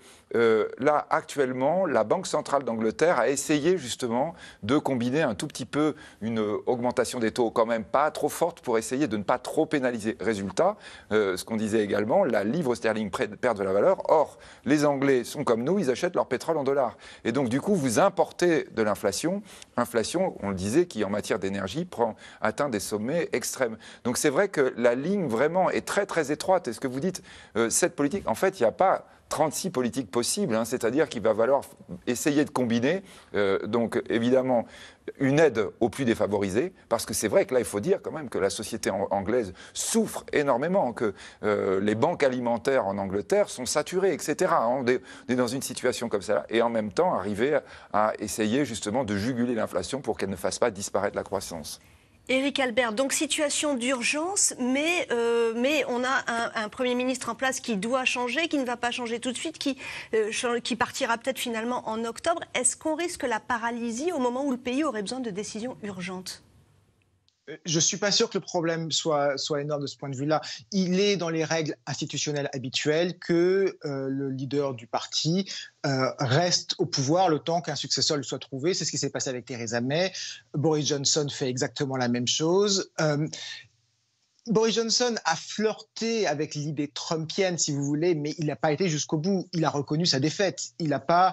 là, actuellement, la Banque centrale d'Angleterre a essayé justement de combiner un tout petit peu une augmentation des taux quand même pas trop forte pour essayer de ne pas trop pénaliser. Résultat, ce qu'on disait également, la livre sterling perd de la valeur. Or, les Anglais sont comme nous, ils achètent leur pétrole en dollars. Et donc, du coup, vous importez de l'inflation, on le disait, qui en matière d'énergie atteint des sommets extrêmes. Donc c'est vrai que la ligne vraiment est très très étroite. Et ce que vous dites, cette politique, en fait, il n'y a pas 36 politiques possibles, c'est-à-dire qu'il va falloir essayer de combiner, donc évidemment, une aide aux plus défavorisés, parce que c'est vrai que là, il faut dire quand même que la société anglaise souffre énormément, que les banques alimentaires en Angleterre sont saturées, etc. On est dans une situation comme ça, et en même temps, arriver à essayer justement de juguler l'inflation pour qu'elle ne fasse pas disparaître la croissance. Éric Albert, donc situation d'urgence, mais on a un Premier ministre en place qui doit changer, qui ne va pas changer tout de suite, qui partira peut-être finalement en octobre. Est-ce qu'on risque la paralysie au moment où le pays aurait besoin de décisions urgentes ? Je ne suis pas sûr que le problème soit énorme de ce point de vue-là. Il est dans les règles institutionnelles habituelles que le leader du parti reste au pouvoir le temps qu'un successeur lui soit trouvé. C'est ce qui s'est passé avec Theresa May. Boris Johnson fait exactement la même chose. Boris Johnson a flirté avec l'idée trumpienne, si vous voulez, mais il n'a pas été jusqu'au bout. Il a reconnu sa défaite. Il n'a pas,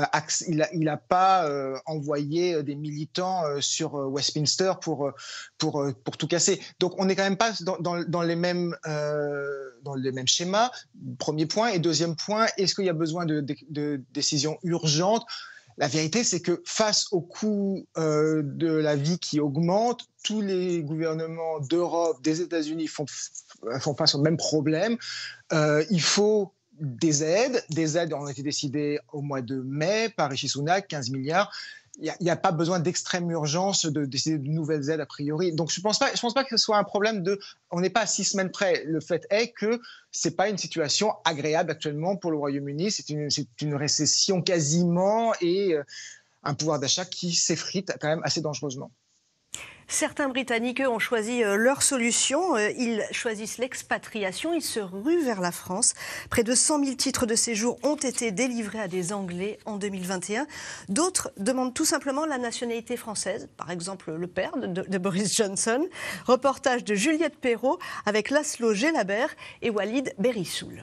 envoyé des militants sur Westminster pour tout casser. Donc on n'est quand même pas dans les mêmes schémas. Premier point. Et deuxième point, est-ce qu'il y a besoin de décisions urgentes ? La vérité, c'est que face au coût de la vie qui augmente, tous les gouvernements d'Europe, des États-Unis font face au même problème. Il faut des aides. Des aides ont été décidées au mois de mai par Rishi Sunak, 15 milliards. Il n'y a pas besoin d'extrême urgence de décider de nouvelles aides a priori. Donc je pense pas que ce soit un problème on n'est pas à 6 semaines près. Le fait est que c'est pas une situation agréable actuellement pour le Royaume-Uni. C'est une récession quasiment et un pouvoir d'achat qui s'effrite quand même assez dangereusement. Certains Britanniques, eux, ont choisi leur solution. Ils choisissent l'expatriation. Ils se ruent vers la France. Près de 100 000 titres de séjour ont été délivrés à des Anglais en 2021. D'autres demandent tout simplement la nationalité française. Par exemple, le père de Boris Johnson. Reportage de Juliette Perrault avec Laszlo Gelabert et Walid Berissoul.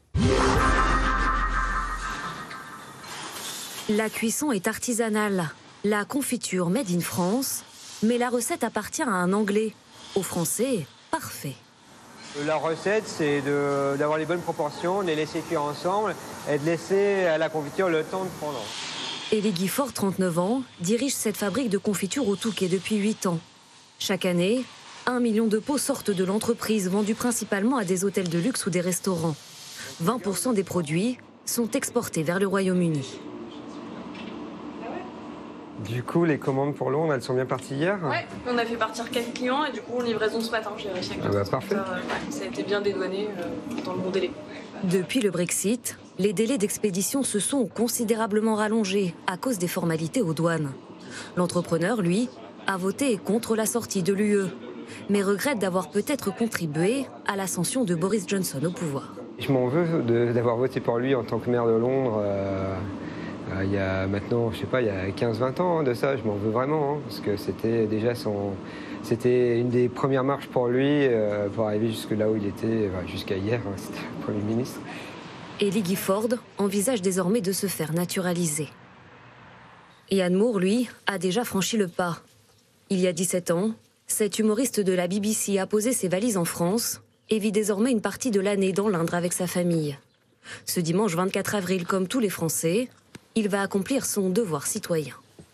La cuisson est artisanale. La confiture made in France. Mais la recette appartient à un Anglais. Au Français, parfait. La recette, c'est d'avoir les bonnes proportions, de les laisser cuire ensemble et de laisser à la confiture le temps de prendre. Élie Guifort, 39 ans, dirige cette fabrique de confiture au Touquet depuis 8 ans. Chaque année, 1 million de pots sortent de l'entreprise, vendus principalement à des hôtels de luxe ou des restaurants. 20% des produits sont exportés vers le Royaume-Uni. Du coup, les commandes pour Londres, elles sont bien parties hier? Ouais, on a fait partir 4 clients et du coup, livraison ce matin. J'ai réussi avec parfait. Ça a été bien dédouané dans le bon délai. Depuis le Brexit, les délais d'expédition se sont considérablement rallongés à cause des formalités aux douanes. L'entrepreneur, lui, a voté contre la sortie de l'UE, mais regrette d'avoir peut-être contribué à l'ascension de Boris Johnson au pouvoir. Je m'en veux d'avoir voté pour lui en tant que maire de Londres. Il y a maintenant, je sais pas, il y a 15-20 ans de ça, je m'en veux vraiment, parce que c'était déjà c'était une des premières marches pour lui, pour arriver jusque là où il était, jusqu'à hier, c'était le Premier ministre. Ellie Gifford envisage désormais de se faire naturaliser. Ian Moore, lui, a déjà franchi le pas. Il y a 17 ans, cet humoriste de la BBC a posé ses valises en France et vit désormais une partie de l'année dans l'Indre avec sa famille. Ce dimanche 24 avril, comme tous les Français, il va accomplir son devoir citoyen.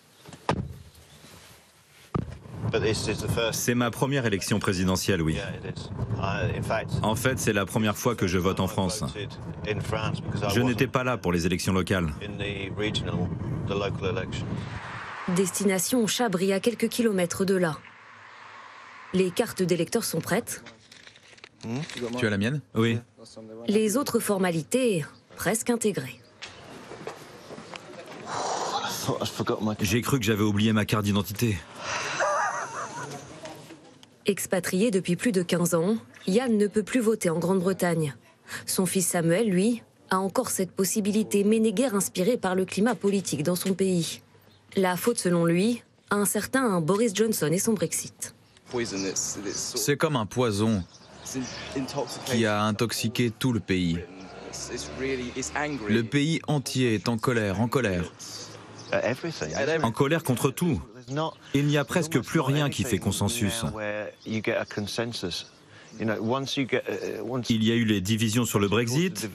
C'est ma première élection présidentielle, oui. En fait, c'est la première fois que je vote en France. Je n'étais pas là pour les élections locales. Destination Chabris, à quelques kilomètres de là. Les cartes d'électeurs sont prêtes. Tu as la mienne? Oui. Les autres formalités, presque intégrées. J'ai cru que j'avais oublié ma carte d'identité. Expatrié depuis plus de 15 ans, Yann ne peut plus voter en Grande-Bretagne. Son fils Samuel, lui, a encore cette possibilité, mais n'est guère inspiré par le climat politique dans son pays. La faute, selon lui, à un certain Boris Johnson et son Brexit. C'est comme un poison qui a intoxiqué tout le pays. Le pays entier est en colère, en colère. En colère contre tout. Il n'y a presque plus rien qui fait consensus. Il y a eu les divisions sur le Brexit,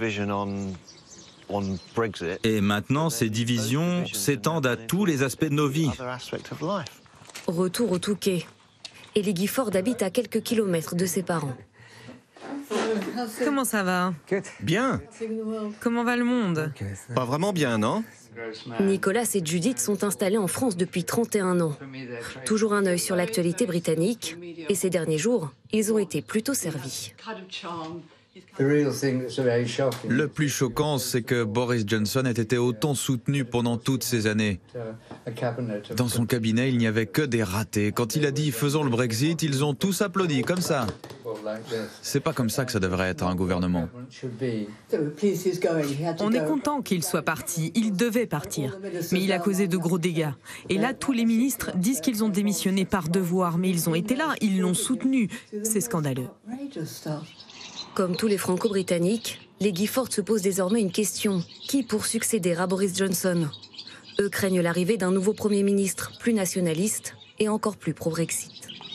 et maintenant ces divisions s'étendent à tous les aspects de nos vies. Retour au Touquet. Ellie Gifford habite à quelques kilomètres de ses parents. Comment ça va? Bien. Comment va le monde? Pas vraiment bien, non? Nicolas et Judith sont installés en France depuis 31 ans. Toujours un œil sur l'actualité britannique, et ces derniers jours, ils ont été plutôt servis. Le plus choquant, c'est que Boris Johnson ait été autant soutenu pendant toutes ces années. Dans son cabinet, il n'y avait que des ratés. Quand il a dit « faisons le Brexit », ils ont tous applaudi, comme ça. C'est pas comme ça que ça devrait être un gouvernement. On est content qu'il soit parti. Il devait partir. Mais il a causé de gros dégâts. Et là, tous les ministres disent qu'ils ont démissionné par devoir. Mais ils ont été là, ils l'ont soutenu. C'est scandaleux. Comme tous les Franco-Britanniques, les Gifford se posent désormais une question. Qui pour succéder à Boris Johnson? Eux craignent l'arrivée d'un nouveau Premier ministre plus nationaliste et encore plus pro-Brexit.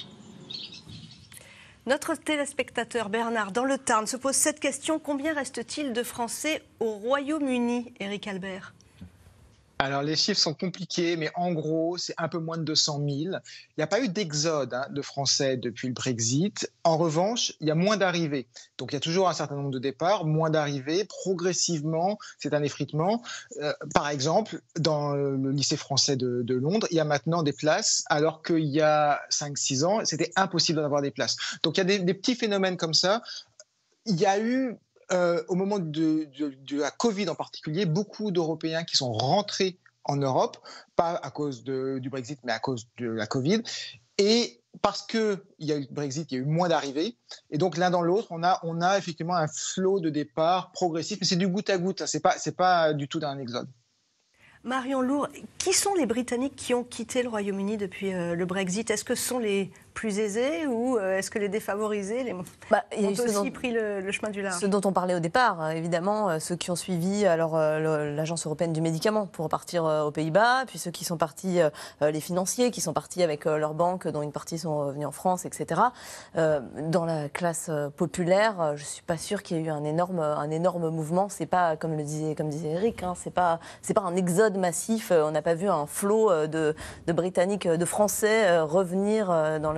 Notre téléspectateur Bernard, dans le Tarn, se pose cette question. Combien reste-t-il de Français au Royaume-Uni, Éric Albert? Alors, les chiffres sont compliqués, mais en gros, c'est un peu moins de 200 000. Il n'y a pas eu d'exode de Français depuis le Brexit. En revanche, il y a moins d'arrivées. Donc, il y a toujours un certain nombre de départs, moins d'arrivées. Progressivement, c'est un effritement. Par exemple, dans le lycée français de Londres, il y a maintenant des places, alors qu'il y a 5-6 ans, c'était impossible d'en avoir des places. Donc, il y a des petits phénomènes comme ça. Il y a eu... au moment de la Covid en particulier, beaucoup d'Européens qui sont rentrés en Europe, pas à cause du Brexit, mais à cause de la Covid. Et parce qu'il y a eu le Brexit, il y a eu moins d'arrivées. Et donc, l'un dans l'autre, on a effectivement un flot de départ progressif. Mais c'est du goutte à goutte, hein, c'est pas du tout d'un exode. Marion Lourd, qui sont les Britanniques qui ont quitté le Royaume-Uni depuis le Brexit? Est-ce que ce sont les plus aisés ou est-ce que les défavorisés ont aussi pris le chemin du large? Ceux dont on parlait au départ, évidemment, ceux qui ont suivi l'Agence européenne du médicament pour partir aux Pays-Bas, puis ceux qui sont partis, les financiers, qui sont partis avec leurs banques, dont une partie sont venus en France, etc. Dans la classe populaire, je ne suis pas sûre qu'il y ait eu un énorme mouvement. C'est pas, comme disait Eric, hein, c'est pas un exode massif. On n'a pas vu un flot de Britanniques, de Français revenir dans le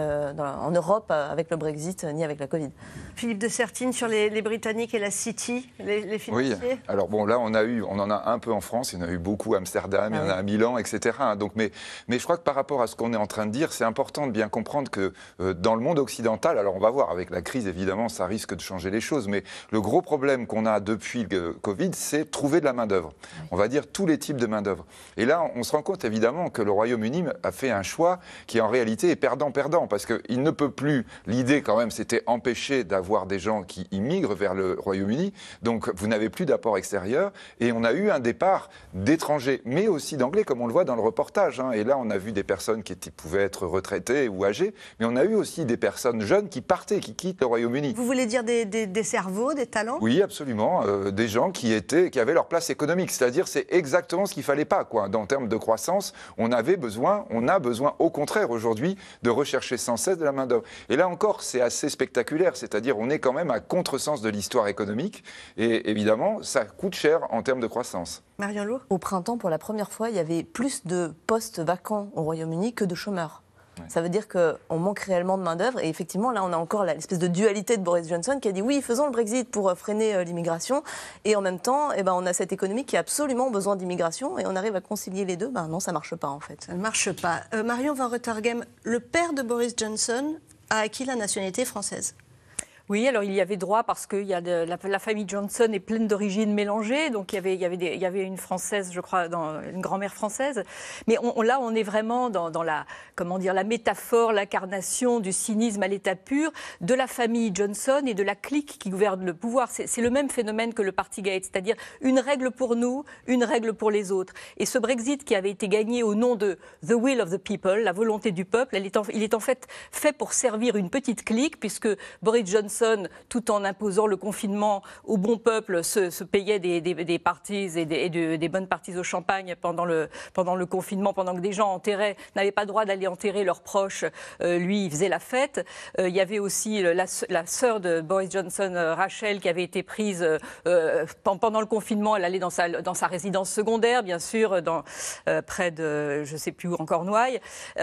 en Europe avec le Brexit, ni avec la Covid. Philippe de Sertine, sur les Britanniques et la City, les financiers. Oui, alors bon, là, on en a un peu en France, il y en a eu beaucoup à Amsterdam, il y en a à Milan, etc. Donc, mais je crois que par rapport à ce qu'on est en train de dire, c'est important de bien comprendre que dans le monde occidental, alors on va voir, avec la crise, évidemment, ça risque de changer les choses, mais le gros problème qu'on a depuis le Covid, c'est trouver de la main-d'œuvre. On va dire tous les types de main-d'œuvre. Et là, on se rend compte évidemment que le Royaume-Uni a fait un choix qui en réalité est perdant-perdant, parce qu'il ne peut plus, l'idée quand même, c'était empêcher d'avoir des gens qui immigrent vers le Royaume-Uni, donc vous n'avez plus d'apport extérieur, et on a eu un départ d'étrangers, mais aussi d'anglais, comme on le voit dans le reportage. Et là, on a vu des personnes qui pouvaient être retraitées ou âgées, mais on a eu aussi des personnes jeunes qui partaient, qui quittent le Royaume-Uni. Vous voulez dire des cerveaux, des talents? Oui, absolument. Des gens qui avaient leur place économique. C'est-à-dire, c'est exactement ce qu'il ne fallait pas, quoi. En termes de croissance, on a besoin au contraire aujourd'hui de rechercher sans cesse de la main-d'œuvre. Et là encore, c'est assez spectaculaire. C'est-à-dire, on est quand même à contresens de l'histoire économique. Et évidemment, ça coûte cher en termes de croissance. Marion Lourd. Au printemps, pour la première fois, il y avait plus de postes vacants au Royaume-Uni que de chômeurs. Ça veut dire qu'on manque réellement de main-d'œuvre. Et effectivement, là, on a encore l'espèce de dualité de Boris Johnson qui a dit oui, faisons le Brexit pour freiner l'immigration. Et en même temps, on a cette économie qui a absolument besoin d'immigration. Et on arrive à concilier les deux. Non, ça ne marche pas, en fait. Ça ne marche pas. Marion Van Rettergem, le père de Boris Johnson a acquis la nationalité française. Oui, alors il y avait droit parce que la famille Johnson est pleine d'origines mélangées, donc il y avait une française, je crois, une grand-mère française. Mais là, on est vraiment dans la métaphore, l'incarnation du cynisme à l'état pur de la famille Johnson et de la clique qui gouverne le pouvoir. C'est le même phénomène que le Partygate, c'est-à-dire une règle pour nous, une règle pour les autres. Et ce Brexit qui avait été gagné au nom de the will of the people, la volonté du peuple, il est en fait pour servir une petite clique, puisque Boris Johnson, tout en imposant le confinement au bon peuple, se payait des parties et des bonnes parties au champagne pendant le confinement, pendant que des gens n'avaient pas le droit d'aller enterrer leurs proches. Lui, il faisait la fête. Il y avait aussi la sœur de Boris Johnson, Rachel, qui avait été prise pendant le confinement. Elle allait dans sa résidence secondaire, bien sûr, près de, je ne sais plus où, en Cornouailles.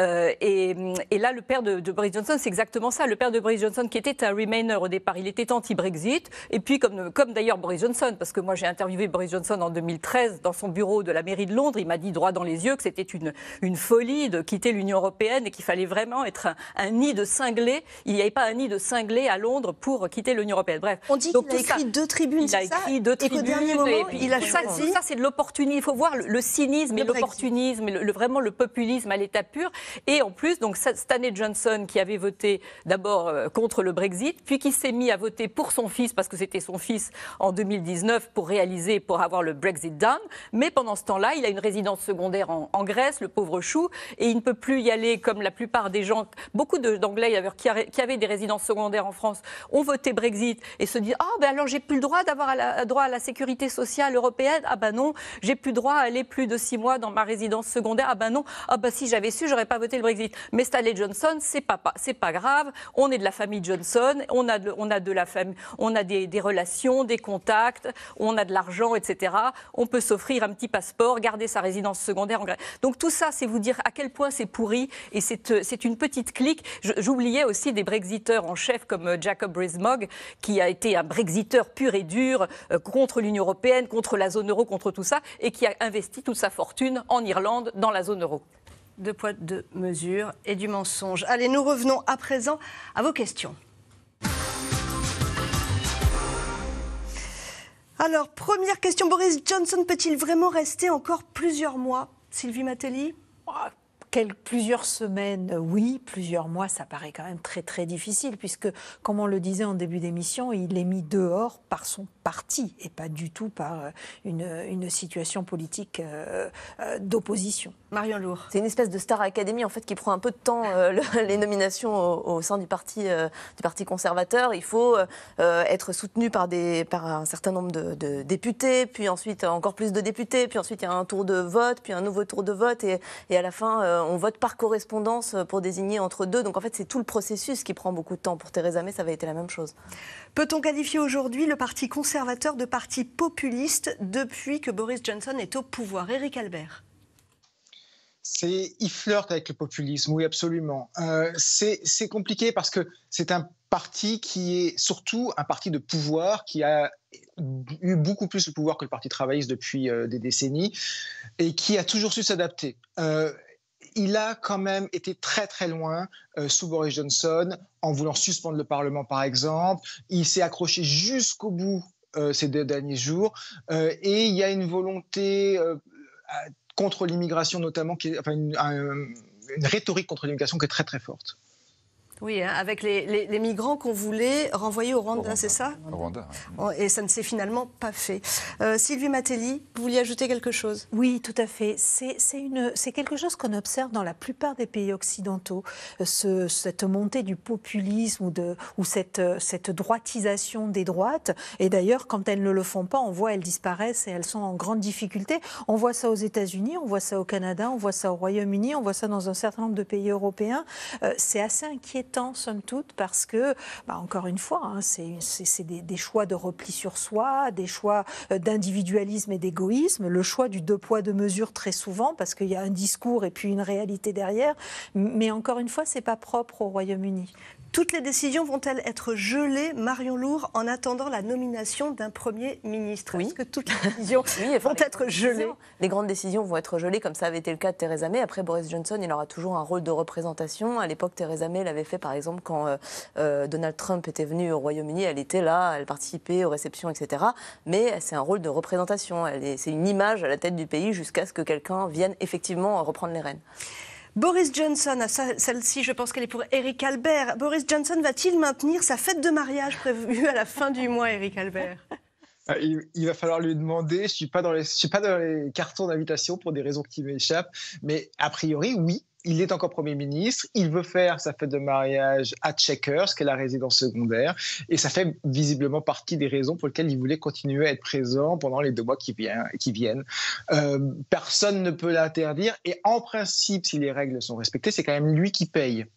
Et là, le père de Boris Johnson, c'est exactement ça. Le père de Boris Johnson, qui était un Remainer au départ, il était anti-Brexit, et puis comme d'ailleurs Boris Johnson, parce que moi j'ai interviewé Boris Johnson en 2013 dans son bureau de la mairie de Londres, il m'a dit droit dans les yeux que c'était une folie de quitter l'Union européenne et qu'il fallait vraiment être un nid de cinglés. Il n'y avait pas un nid de cinglés à Londres pour quitter l'Union européenne. Bref. On dit qu'il a écrit 2 tribunes, il a écrit 2 tribunes, et qu'au dernier moment, il a choisi. Tout ça, c'est de l'opportunisme. Il faut voir le cynisme et l'opportunisme, vraiment le populisme à l'état pur. Et en plus, donc Stanley Johnson, qui avait voté d'abord contre le Brexit, puis qui s'est mis à voter pour son fils, parce que c'était son fils en 2019, pour avoir le Brexit done. Mais pendant ce temps-là, il a une résidence secondaire en Grèce, le pauvre chou, et il ne peut plus y aller comme la plupart des gens. Beaucoup d'Anglais qui avaient des résidences secondaires en France ont voté Brexit et se disent « alors j'ai plus le droit d'avoir droit à la sécurité sociale européenne. Ah ben non, j'ai plus le droit à aller plus de 6 mois dans ma résidence secondaire. Ah ben non, si j'avais su, j'aurais pas voté le Brexit. » Mais Stanley Johnson, c'est pas grave. On est de la famille Johnson, on a de la famille, on a des relations, des contacts, on a de l'argent, etc. On peut s'offrir un petit passeport, garder sa résidence secondaire en Grèce. Donc tout ça, c'est vous dire à quel point c'est pourri, et c'est une petite clique. J'oubliais aussi des Brexiteurs en chef comme Jacob Rees-Mogg, qui a été un Brexiteur pur et dur contre l'Union européenne, contre la zone euro, contre tout ça, et qui a investi toute sa fortune en Irlande, dans la zone euro. 2 poids, 2 mesures et du mensonge. Allez, nous revenons à présent à vos questions. Alors, première question, Boris Johnson peut-il vraiment rester encore plusieurs mois? Sylvie Matelli? Plusieurs semaines, oui. Plusieurs mois, ça paraît quand même très très difficile, puisque, comme on le disait en début d'émission, il est mis dehors par son parti et pas du tout par une situation politique d'opposition. Marion Lourd. C'est une espèce de Star Academy en fait qui prend un peu de temps les nominations au sein du parti conservateur. Il faut être soutenu par un certain nombre de députés, puis ensuite encore plus de députés, puis ensuite il y a un tour de vote, puis un nouveau tour de vote, et à la fin on vote par correspondance pour désigner entre deux. Donc en fait c'est tout le processus qui prend beaucoup de temps. Pour Theresa May, ça avait été la même chose. Peut-on qualifier aujourd'hui le parti conservateur de parti populiste depuis que Boris Johnson est au pouvoir? Éric Albert. Il flirte avec le populisme, oui, absolument. C'est compliqué parce que c'est un parti qui est surtout un parti de pouvoir, qui a eu beaucoup plus de pouvoir que le Parti travailliste depuis des décennies, et qui a toujours su s'adapter. Il a quand même été très très loin sous Boris Johnson, en voulant suspendre le Parlement par exemple. Il s'est accroché jusqu'au bout ces 2 derniers jours, et il y a une volonté contre l'immigration notamment, une rhétorique contre l'immigration qui est très très forte. Oui, hein, avec les migrants qu'on voulait renvoyer au Rwanda, c'est ça? Au Rwanda, oui. Et ça ne s'est finalement pas fait. Sylvie Matelli, vous vouliez ajouter quelque chose? Oui, tout à fait. C'est quelque chose qu'on observe dans la plupart des pays occidentaux, cette montée du populisme ou cette droitisation des droites. Et d'ailleurs, quand elles ne le font pas, on voit elles disparaissent et elles sont en grande difficulté. On voit ça aux États-Unis, on voit ça au Canada, on voit ça au Royaume-Uni, on voit ça dans un certain nombre de pays européens. C'est assez inquiétant, somme toute, parce que, encore une fois, hein, c'est des choix de repli sur soi, des choix d'individualisme et d'égoïsme, le choix du 2 poids 2 mesures très souvent, parce qu'il y a un discours et puis une réalité derrière. Mais encore une fois, c'est pas propre au Royaume-Uni. Toutes les décisions vont-elles être gelées, Marion Lourd, en attendant la nomination d'un Premier ministre? Oui. Est-ce que toutes les décisions vont être gelées? Les grandes décisions vont être gelées, comme ça avait été le cas de Theresa May. Après, Boris Johnson, il aura toujours un rôle de représentation. À l'époque, Theresa May l'avait fait, par exemple, quand Donald Trump était venu au Royaume-Uni. Elle était là, elle participait aux réceptions, etc. Mais c'est un rôle de représentation. C'est une image à la tête du pays jusqu'à ce que quelqu'un vienne effectivement reprendre les rênes. Boris Johnson, celle-ci, je pense qu'elle est pour Éric Albert. Boris Johnson va-t-il maintenir sa fête de mariage prévue à la fin du mois, Éric Albert? Il va falloir lui demander. Je ne suis pas dans les cartons d'invitation pour des raisons qui m'échappent. Mais a priori, oui, il est encore Premier ministre. Il veut faire sa fête de mariage à Chequers, qui est la résidence secondaire. Et ça fait visiblement partie des raisons pour lesquelles il voulait continuer à être présent pendant les 2 mois qui viennent. Personne ne peut l'interdire. Et en principe, si les règles sont respectées, c'est quand même lui qui paye.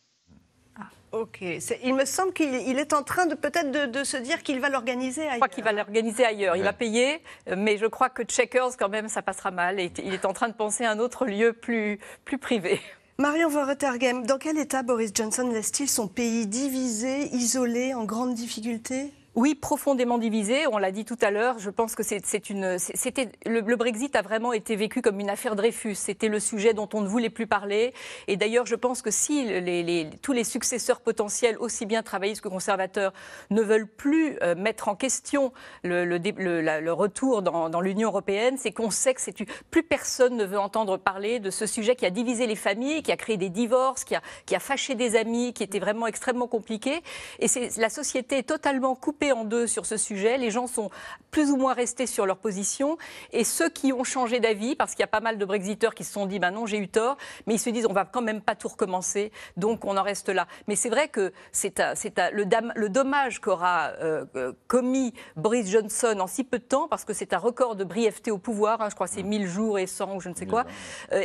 Ok. Il me semble qu'il est en train peut-être de se dire qu'il va l'organiser ailleurs. Je crois qu'il va l'organiser ailleurs. Il va payer, mais je crois que Chequers, quand même, ça passera mal. Et il est en train de penser à un autre lieu plus privé. Marion Verrettergem, dans quel état Boris Johnson laisse-t-il son pays divisé, isolé, en grande difficulté? Oui, profondément divisé. On l'a dit tout à l'heure. Je pense que le Brexit a vraiment été vécu comme une affaire Dreyfus. C'était le sujet dont on ne voulait plus parler. Et d'ailleurs, je pense que si tous les successeurs potentiels, aussi bien travaillistes que conservateurs, ne veulent plus mettre en question le retour dans l'Union européenne, c'est qu'on sait que plus personne ne veut entendre parler de ce sujet qui a divisé les familles, qui a créé des divorces, qui a fâché des amis, qui était vraiment extrêmement compliqué. Et la société est totalement coupée en 2 sur ce sujet. Les gens sont plus ou moins restés sur leur position. Et ceux qui ont changé d'avis, parce qu'il y a pas mal de Brexiteurs qui se sont dit « non, j'ai eu tort », mais ils se disent « on va quand même pas tout recommencer, donc on en reste là ». Mais c'est vrai que le dommage qu'aura commis Boris Johnson en si peu de temps, parce que c'est un record de brièveté au pouvoir, hein, je crois que c'est 1000 jours et 100 ou je ne sais quoi,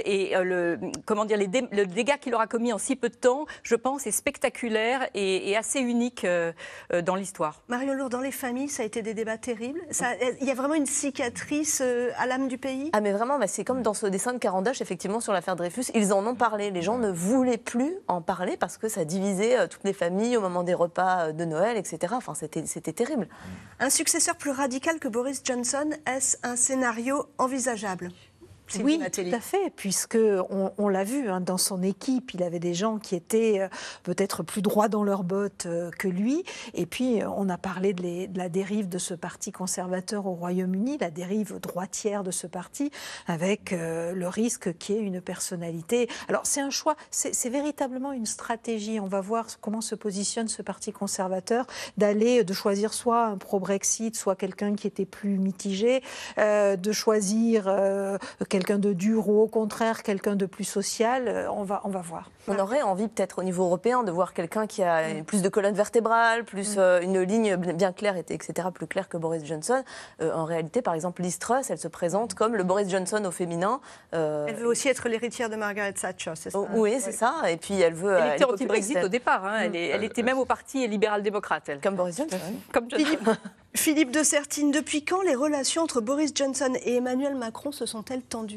le dégât qu'il aura commis en si peu de temps, je pense, est spectaculaire et assez unique dans l'histoire. Marion Lourd, dans les familles, ça a été des débats terribles. Il y a vraiment une cicatrice à l'âme du pays? Ah mais vraiment, c'est comme dans ce dessin de Carandache, effectivement, sur l'affaire Dreyfus. Ils en ont parlé. Les gens ne voulaient plus en parler parce que ça divisait toutes les familles au moment des repas de Noël, etc. Enfin, c'était terrible. Un successeur plus radical que Boris Johnson, est-ce un scénario envisageable? Oui, tout à fait, puisqu'on l'a vu, hein, dans son équipe, il avait des gens qui étaient peut-être plus droits dans leurs bottes que lui. Et puis, on a parlé de la dérive de ce parti conservateur au Royaume-Uni, la dérive droitière de ce parti, avec le risque qu'il y ait une personnalité. Alors, c'est un choix, c'est véritablement une stratégie. On va voir comment se positionne ce parti conservateur, de choisir soit un pro-Brexit, soit quelqu'un qui était plus mitigé, de choisir quelqu'un de dur ou au contraire quelqu'un de plus social, on va voir. On aurait envie peut-être au niveau européen de voir quelqu'un qui a plus de colonne vertébrale, plus une ligne bien claire, etc., plus claire que Boris Johnson. En réalité, par exemple, Liz Truss, elle se présente comme le Boris Johnson au féminin. Elle veut aussi être l'héritière de Margaret Thatcher, c'est ça? Oui, c'est ça. Et puis elle veut... Elle était anti-Brexit au départ. Hein. Elle était même au parti libéral-démocrate. Comme Boris Johnson. Comme Johnson. Philippe de Sertine, depuis quand les relations entre Boris Johnson et Emmanuel Macron se sont-elles tendues?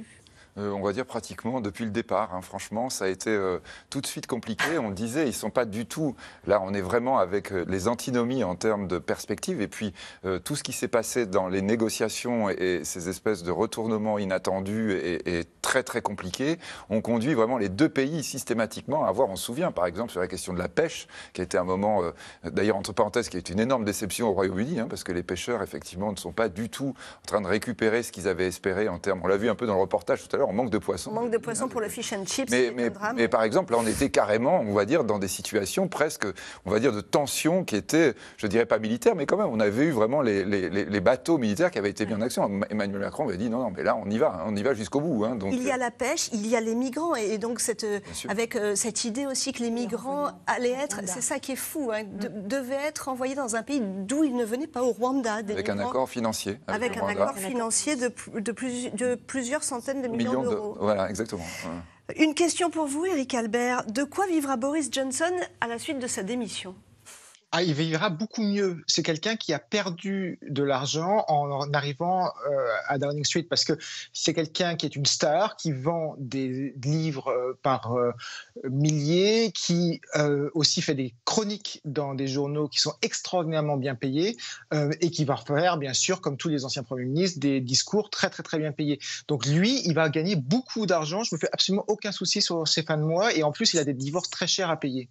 On va dire pratiquement depuis le départ. Hein. Franchement, ça a été tout de suite compliqué. On disait, ils ne sont pas du tout... Là, on est vraiment avec les antinomies en termes de perspective. Et puis, tout ce qui s'est passé dans les négociations et ces espèces de retournements inattendus et très, très compliqués ont conduit vraiment les deux pays systématiquement à avoir, on se souvient, par exemple, sur la question de la pêche, qui a été un moment, d'ailleurs, entre parenthèses, qui est une énorme déception au Royaume-Uni, hein, parce que les pêcheurs, effectivement, ne sont pas du tout en train de récupérer ce qu'ils avaient espéré en termes... On l'a vu un peu dans le reportage tout à l'heure, on manque de poissons. On manque de poissons pour le fish and chips. Mais par exemple, là, on était carrément, on va dire, dans des situations presque, on va dire, de tension qui étaient, je dirais pas militaires, mais quand même, on avait eu vraiment les bateaux militaires qui avaient été mis en action. Emmanuel Macron avait dit non, mais là, on y va jusqu'au bout. Hein, donc, il y a la pêche, il y a les migrants, et donc avec cette idée aussi que les migrants allaient être, c'est ça qui est fou, hein, devaient être envoyés dans un pays d'où ils ne venaient pas, au Rwanda. Avec un accord financier. Avec un accord financier de plusieurs centaines de millions d'euros. Voilà, exactement. Une question pour vous, Éric Albert. De quoi vivra Boris Johnson à la suite de sa démission ? Il vivra beaucoup mieux. C'est quelqu'un qui a perdu de l'argent en arrivant à Downing Street, parce que c'est quelqu'un qui est une star, qui vend des livres par milliers, qui aussi fait des chroniques dans des journaux qui sont extraordinairement bien payés et qui va faire, bien sûr, comme tous les anciens premiers ministres, des discours très, très, très bien payés. Donc lui, il va gagner beaucoup d'argent. Je me fais absolument aucun souci sur ses fins de mois, et en plus, il a des divorces très chers à payer.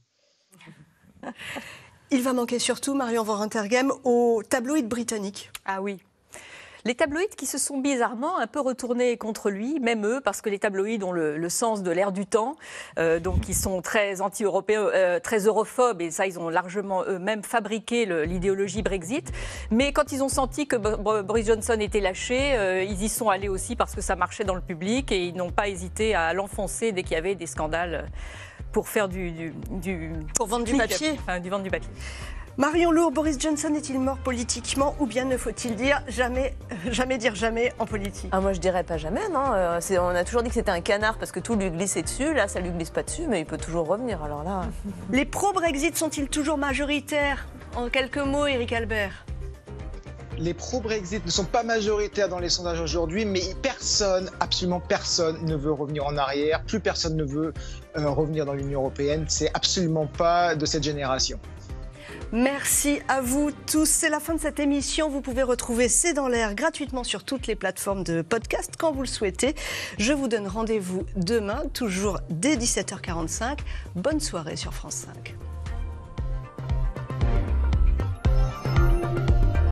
Il va manquer surtout, Marion Van Rentergem, aux tabloïds britanniques. Ah oui. Les tabloïds qui se sont bizarrement un peu retournés contre lui, même eux, parce que les tabloïds ont le sens de l'air du temps, donc ils sont très anti-européens, très europhobes, et ça, ils ont largement eux-mêmes fabriqué l'idéologie Brexit. Mais quand ils ont senti que Boris Johnson était lâché, ils y sont allés aussi parce que ça marchait dans le public, et ils n'ont pas hésité à l'enfoncer dès qu'il y avait des scandales pour faire pour vendre du papier. Enfin, vendre du papier. Marion Lourd, Boris Johnson est-il mort politiquement, ou bien ne faut-il dire jamais dire jamais en politique ? Moi, je dirais pas jamais, non. On a toujours dit que c'était un canard parce que tout lui glissait dessus. Là, ça lui glisse pas dessus, mais il peut toujours revenir. Alors là... Les pro-Brexit sont-ils toujours majoritaires ? En quelques mots, Éric Albert. Les pro-Brexit ne sont pas majoritaires dans les sondages aujourd'hui, mais personne, absolument personne, ne veut revenir en arrière. Plus personne ne veut revenir dans l'Union européenne. C'est absolument pas de cette génération. Merci à vous tous. C'est la fin de cette émission. Vous pouvez retrouver C'est dans l'air gratuitement sur toutes les plateformes de podcast quand vous le souhaitez. Je vous donne rendez-vous demain, toujours dès 17h45. Bonne soirée sur France 5.